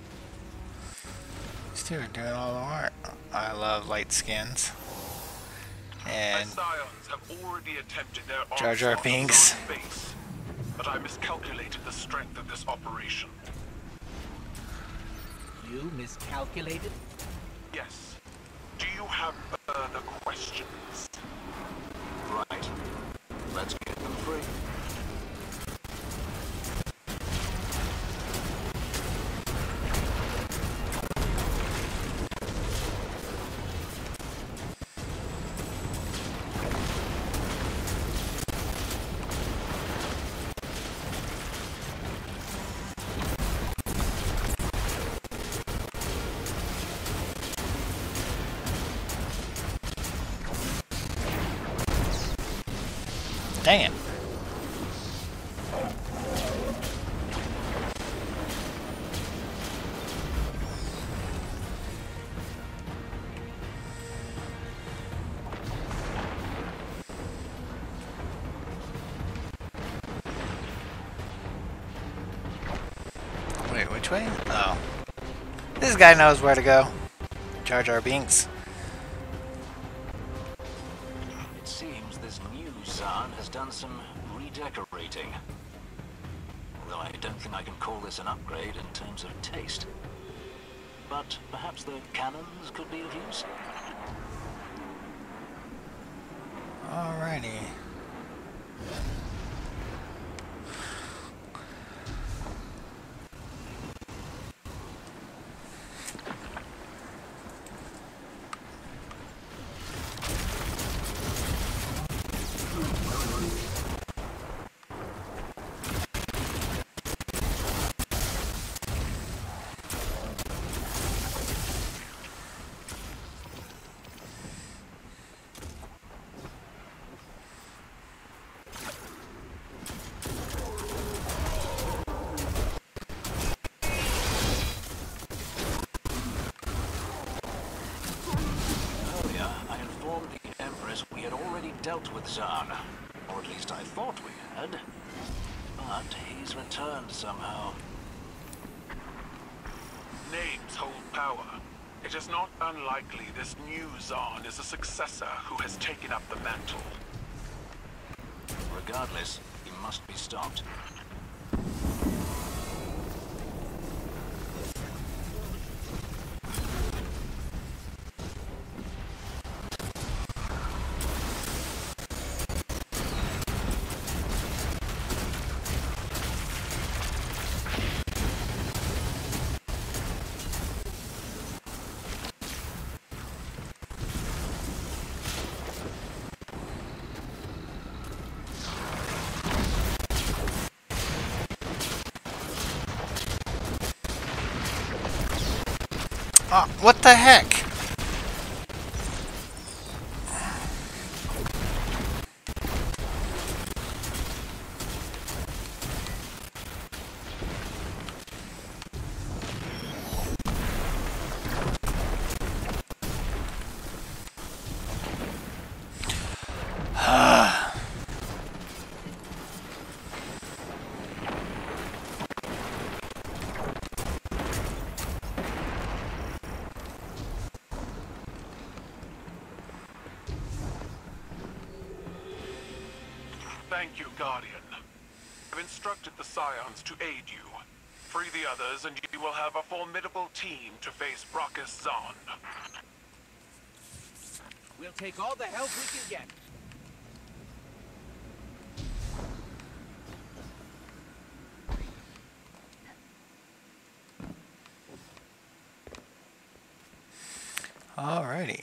These two are doing all the work. I love light skins. And Scions have already attempted their Jar Jar onslaught Binks. on base, but I miscalculated the strength of this operation. You miscalculated? Yes. Do you have further questions? Right. Let's get them free. Dang it. Wait, which way? Oh. This guy knows where to go. Jar Jar Binks. It seems this new Zaan has done some redecorating. Although I don't think I can call this an upgrade in terms of taste. But perhaps the cannons could be of use? Alrighty. We had already dealt with Zaan, or at least I thought we had. But he's returned somehow. Names hold power. It is not unlikely this new Zaan is a successor who has taken up the mantle. Regardless, he must be stopped. Oh, what the heck? Thank you, Guardian. I've instructed the Scions to aid you. Free the others, and you will have a formidable team to face Brachus Zaan. We'll take all the help we can get. Alrighty.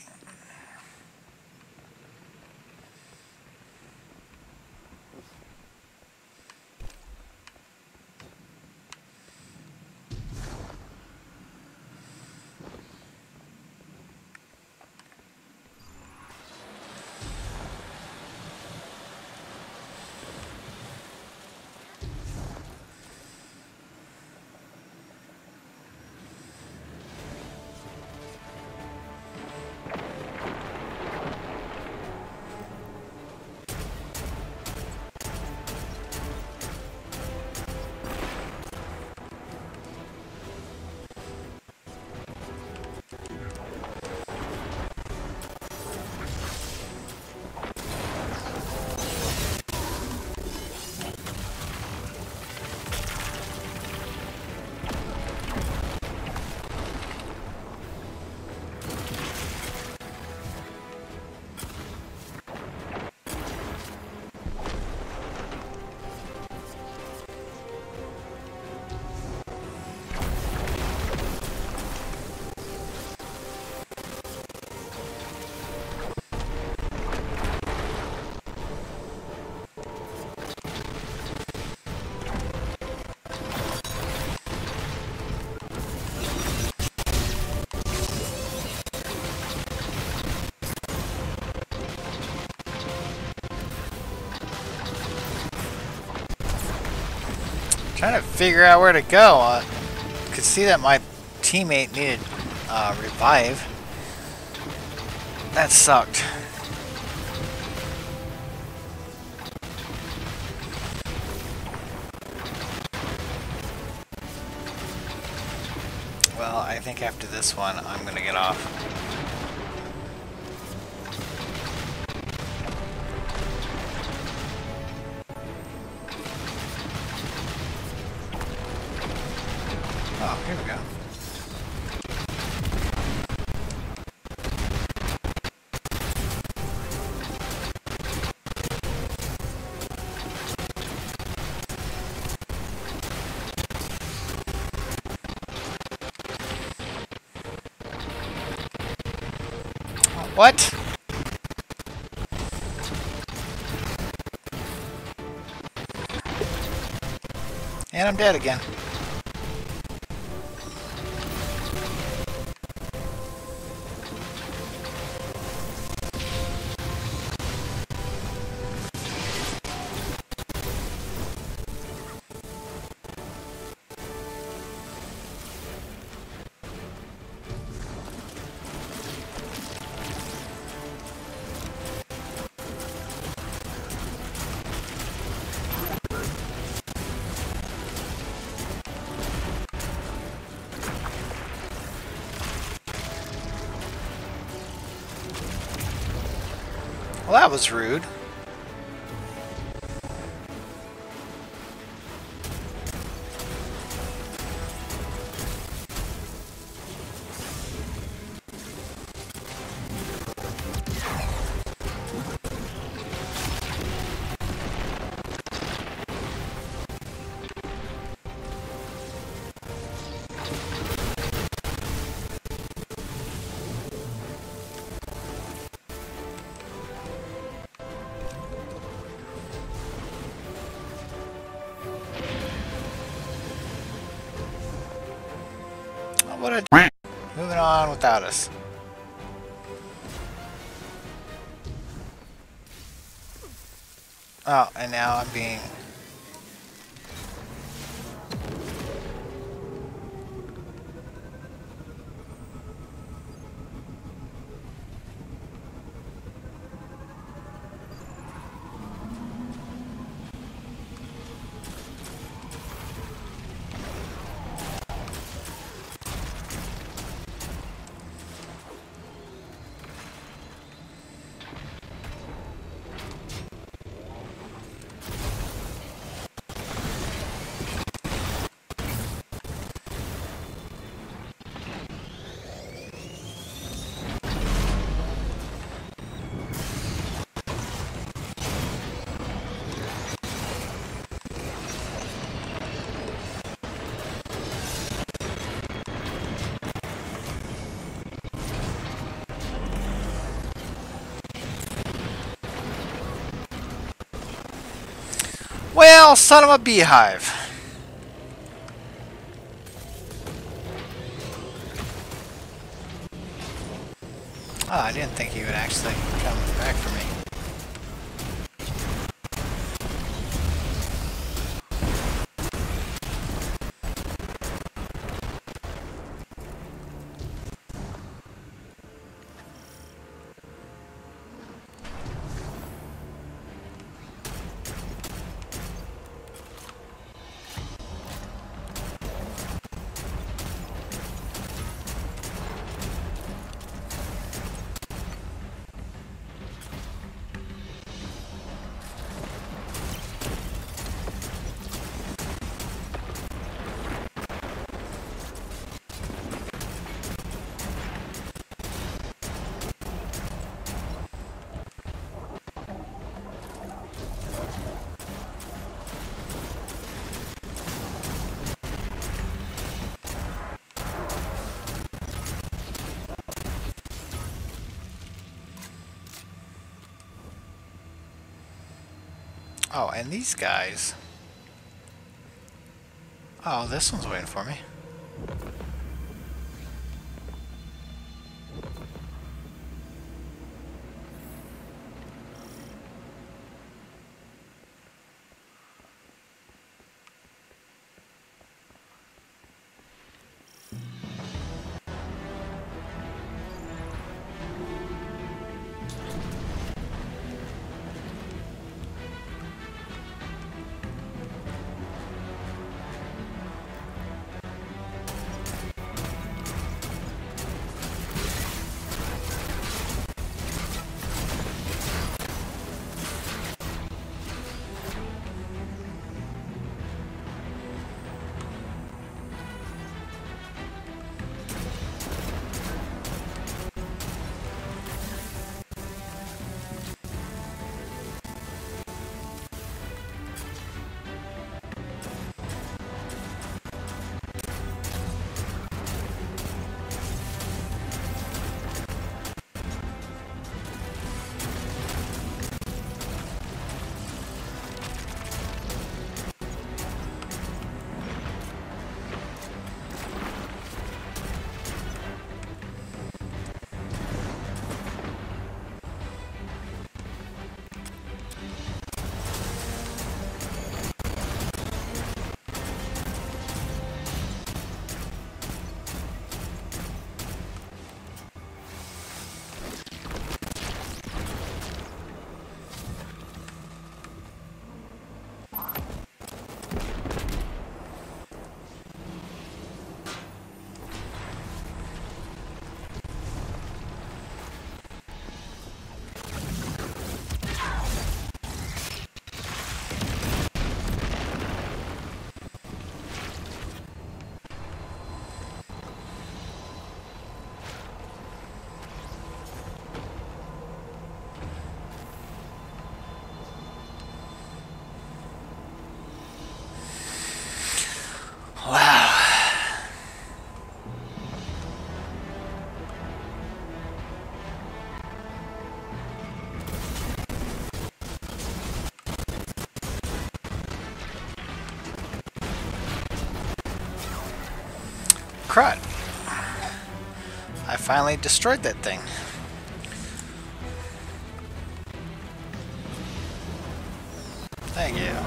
Trying to figure out where to go. Could see that my teammate needed revive. That sucked. Well, I think after this one, I'm gonna get off. Oh, here we go. What? And I'm dead again. Well, that was rude. What a moving on without us. Oh, and now I'm being... Well, son of a beehive. Oh, I didn't think he would actually come back for me. Oh, and these guys... Oh, this one's waiting for me. crud. I finally destroyed that thing. Thank you.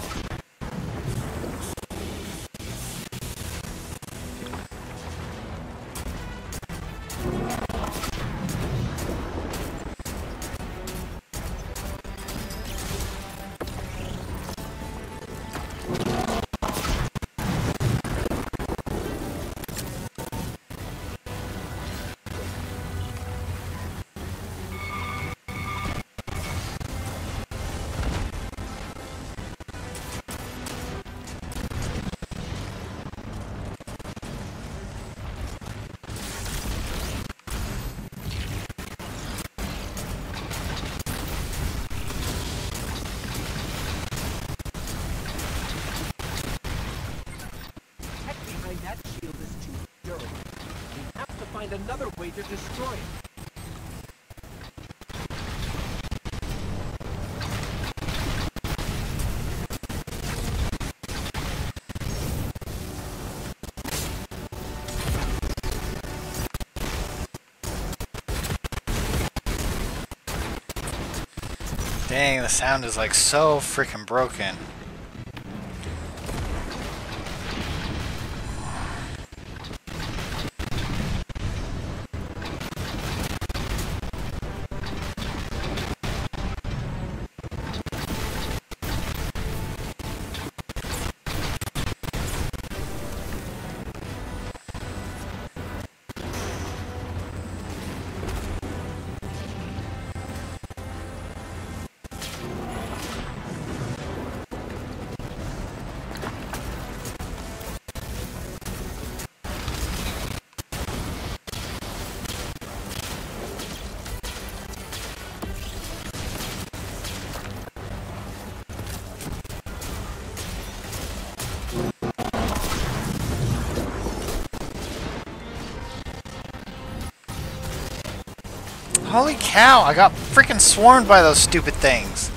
Behind that shield is too durable. We have to find another way to destroy it. Dang, the sound is like so freaking broken. Holy cow, I got freaking swarmed by those stupid things.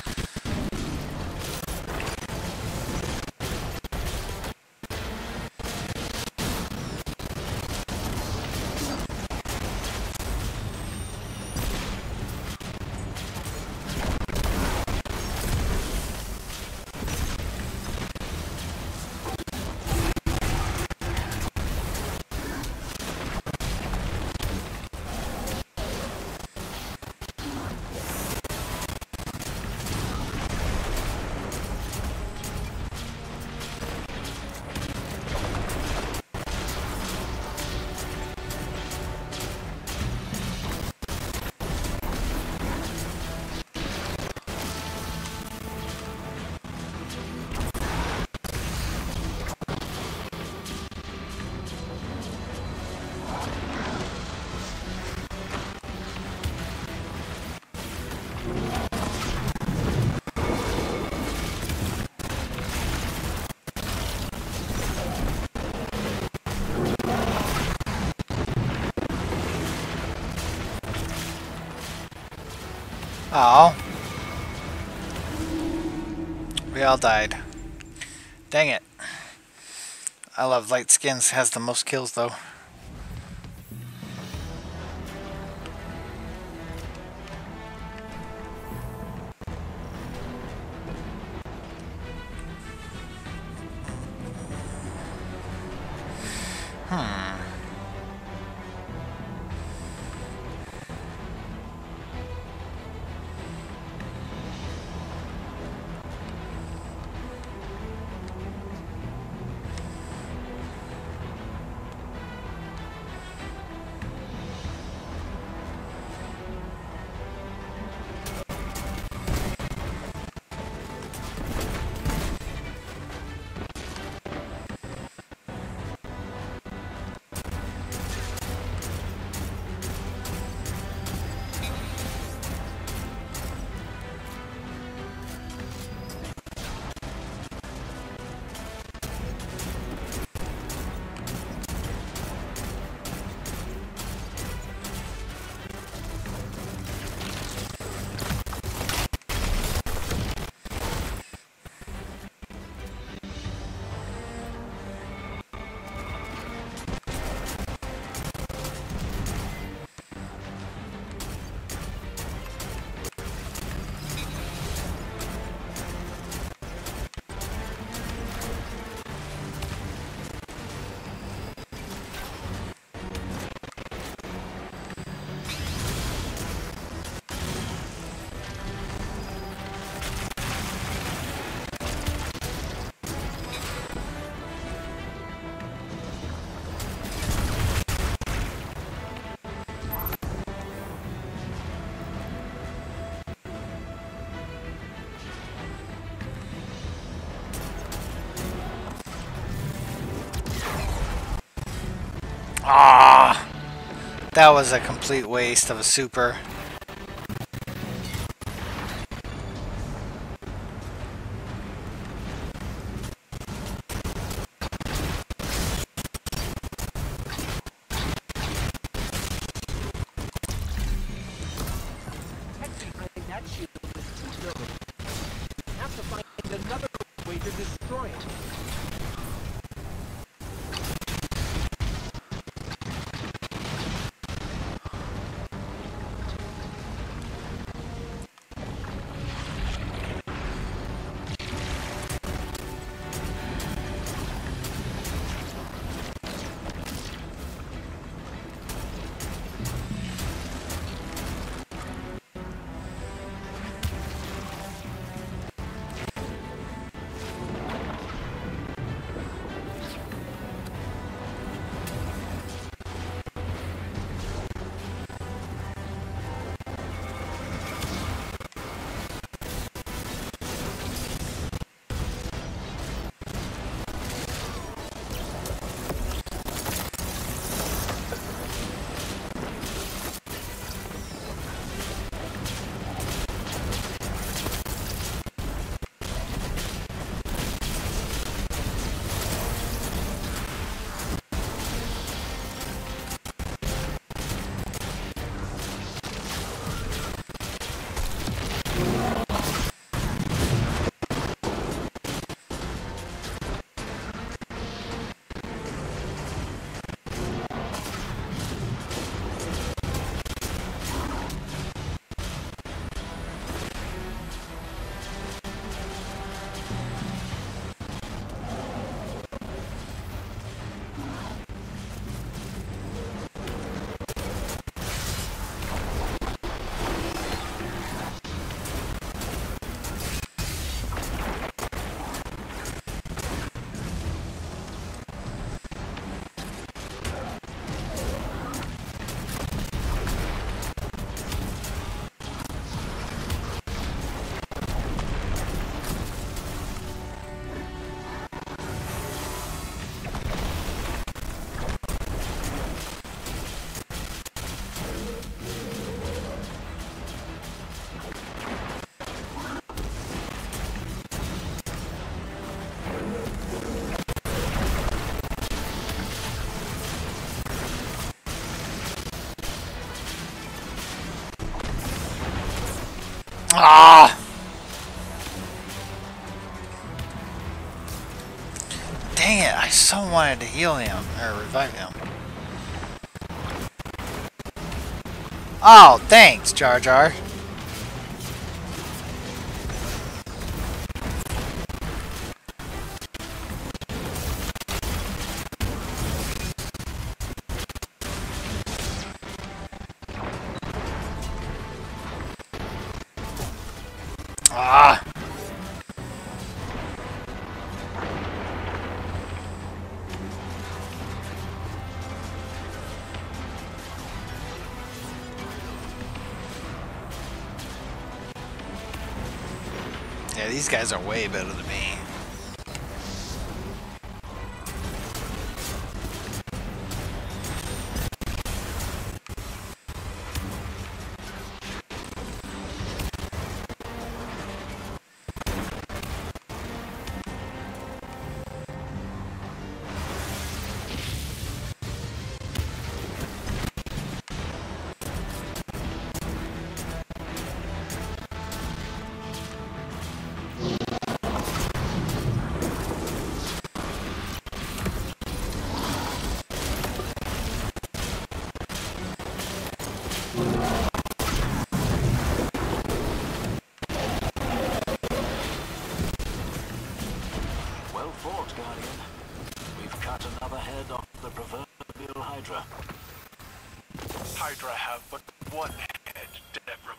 Oh. We all died. Dang it. I love Light Skins, has the most kills though. Ah, that was a complete waste of a super. Tech behind that shield is too durable. We have to find another way to destroy it. Ah! Dang it, I so wanted to heal him, or revive him. Oh, thanks, Jar Jar. Ah! Yeah, these guys are way better than me. Well fought, Guardian. We've cut another head off the proverbial Hydra. Hydra have but one head, Devrim.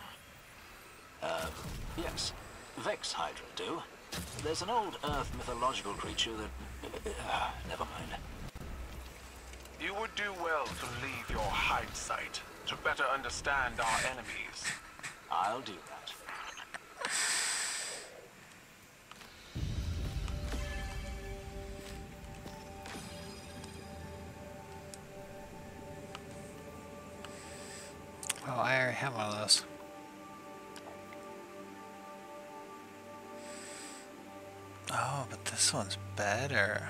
Yes. Vex Hydra do. There's an old Earth mythological creature that... never mind. You would do well to leave your hide site to better understand our enemies. I'll do that. Oh, I already have one of those. Oh, but this one's better.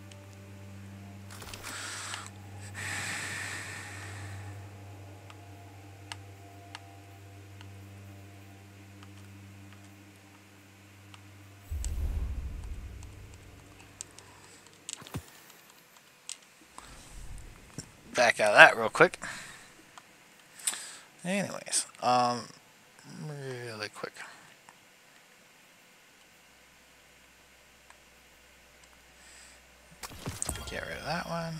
Back out of that real quick. Anyways, really quick. Get rid of that one.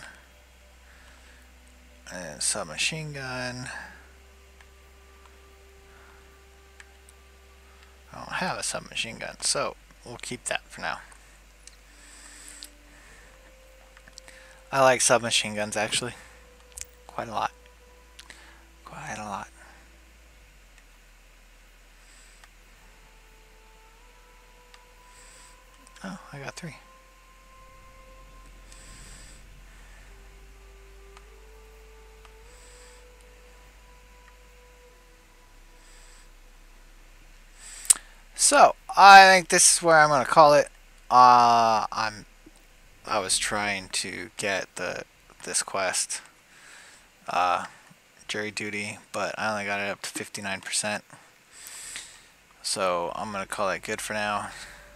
And submachine gun. I don't have a submachine gun, so we'll keep that for now. I like submachine guns actually. Quite a lot. Quite a lot. Oh, I got 3. So, I think this is where I'm gonna call it. I was trying to get this quest, jury duty, but I only got it up to 59%. So I'm gonna call it good for now,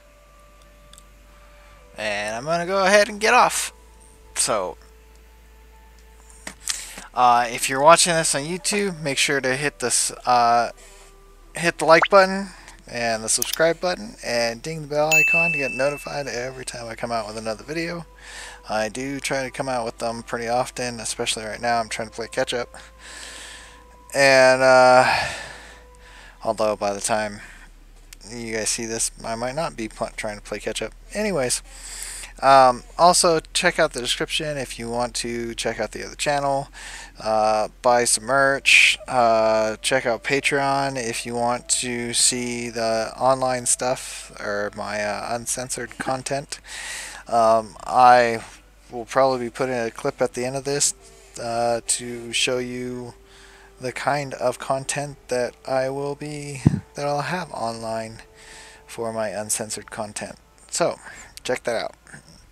and I'm gonna go ahead and get off. So, if you're watching this on YouTube, make sure to hit this, hit the like button and the subscribe button and ding the bell icon to get notified every time I come out with another video. I do try to come out with them pretty often, especially right now. I'm trying to play catch up, and although by the time you guys see this, I might not be trying to play catch up. Anyways, also check out the description if you want to check out the other channel, buy some merch, check out Patreon if you want to see the online stuff or my uncensored content. I will probably be putting a clip at the end of this to show you the kind of content that I'll have online for my uncensored content. So check that out.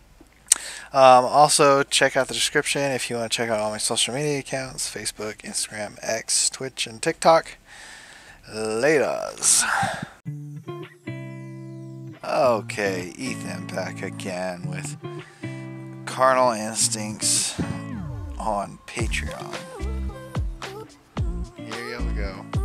Also check out the description if you want to check out all my social media accounts: Facebook, Instagram, X, Twitch, and TikTok. Laters. Okay, Ethan back again with Carnal Instincts on Patreon. Here you go.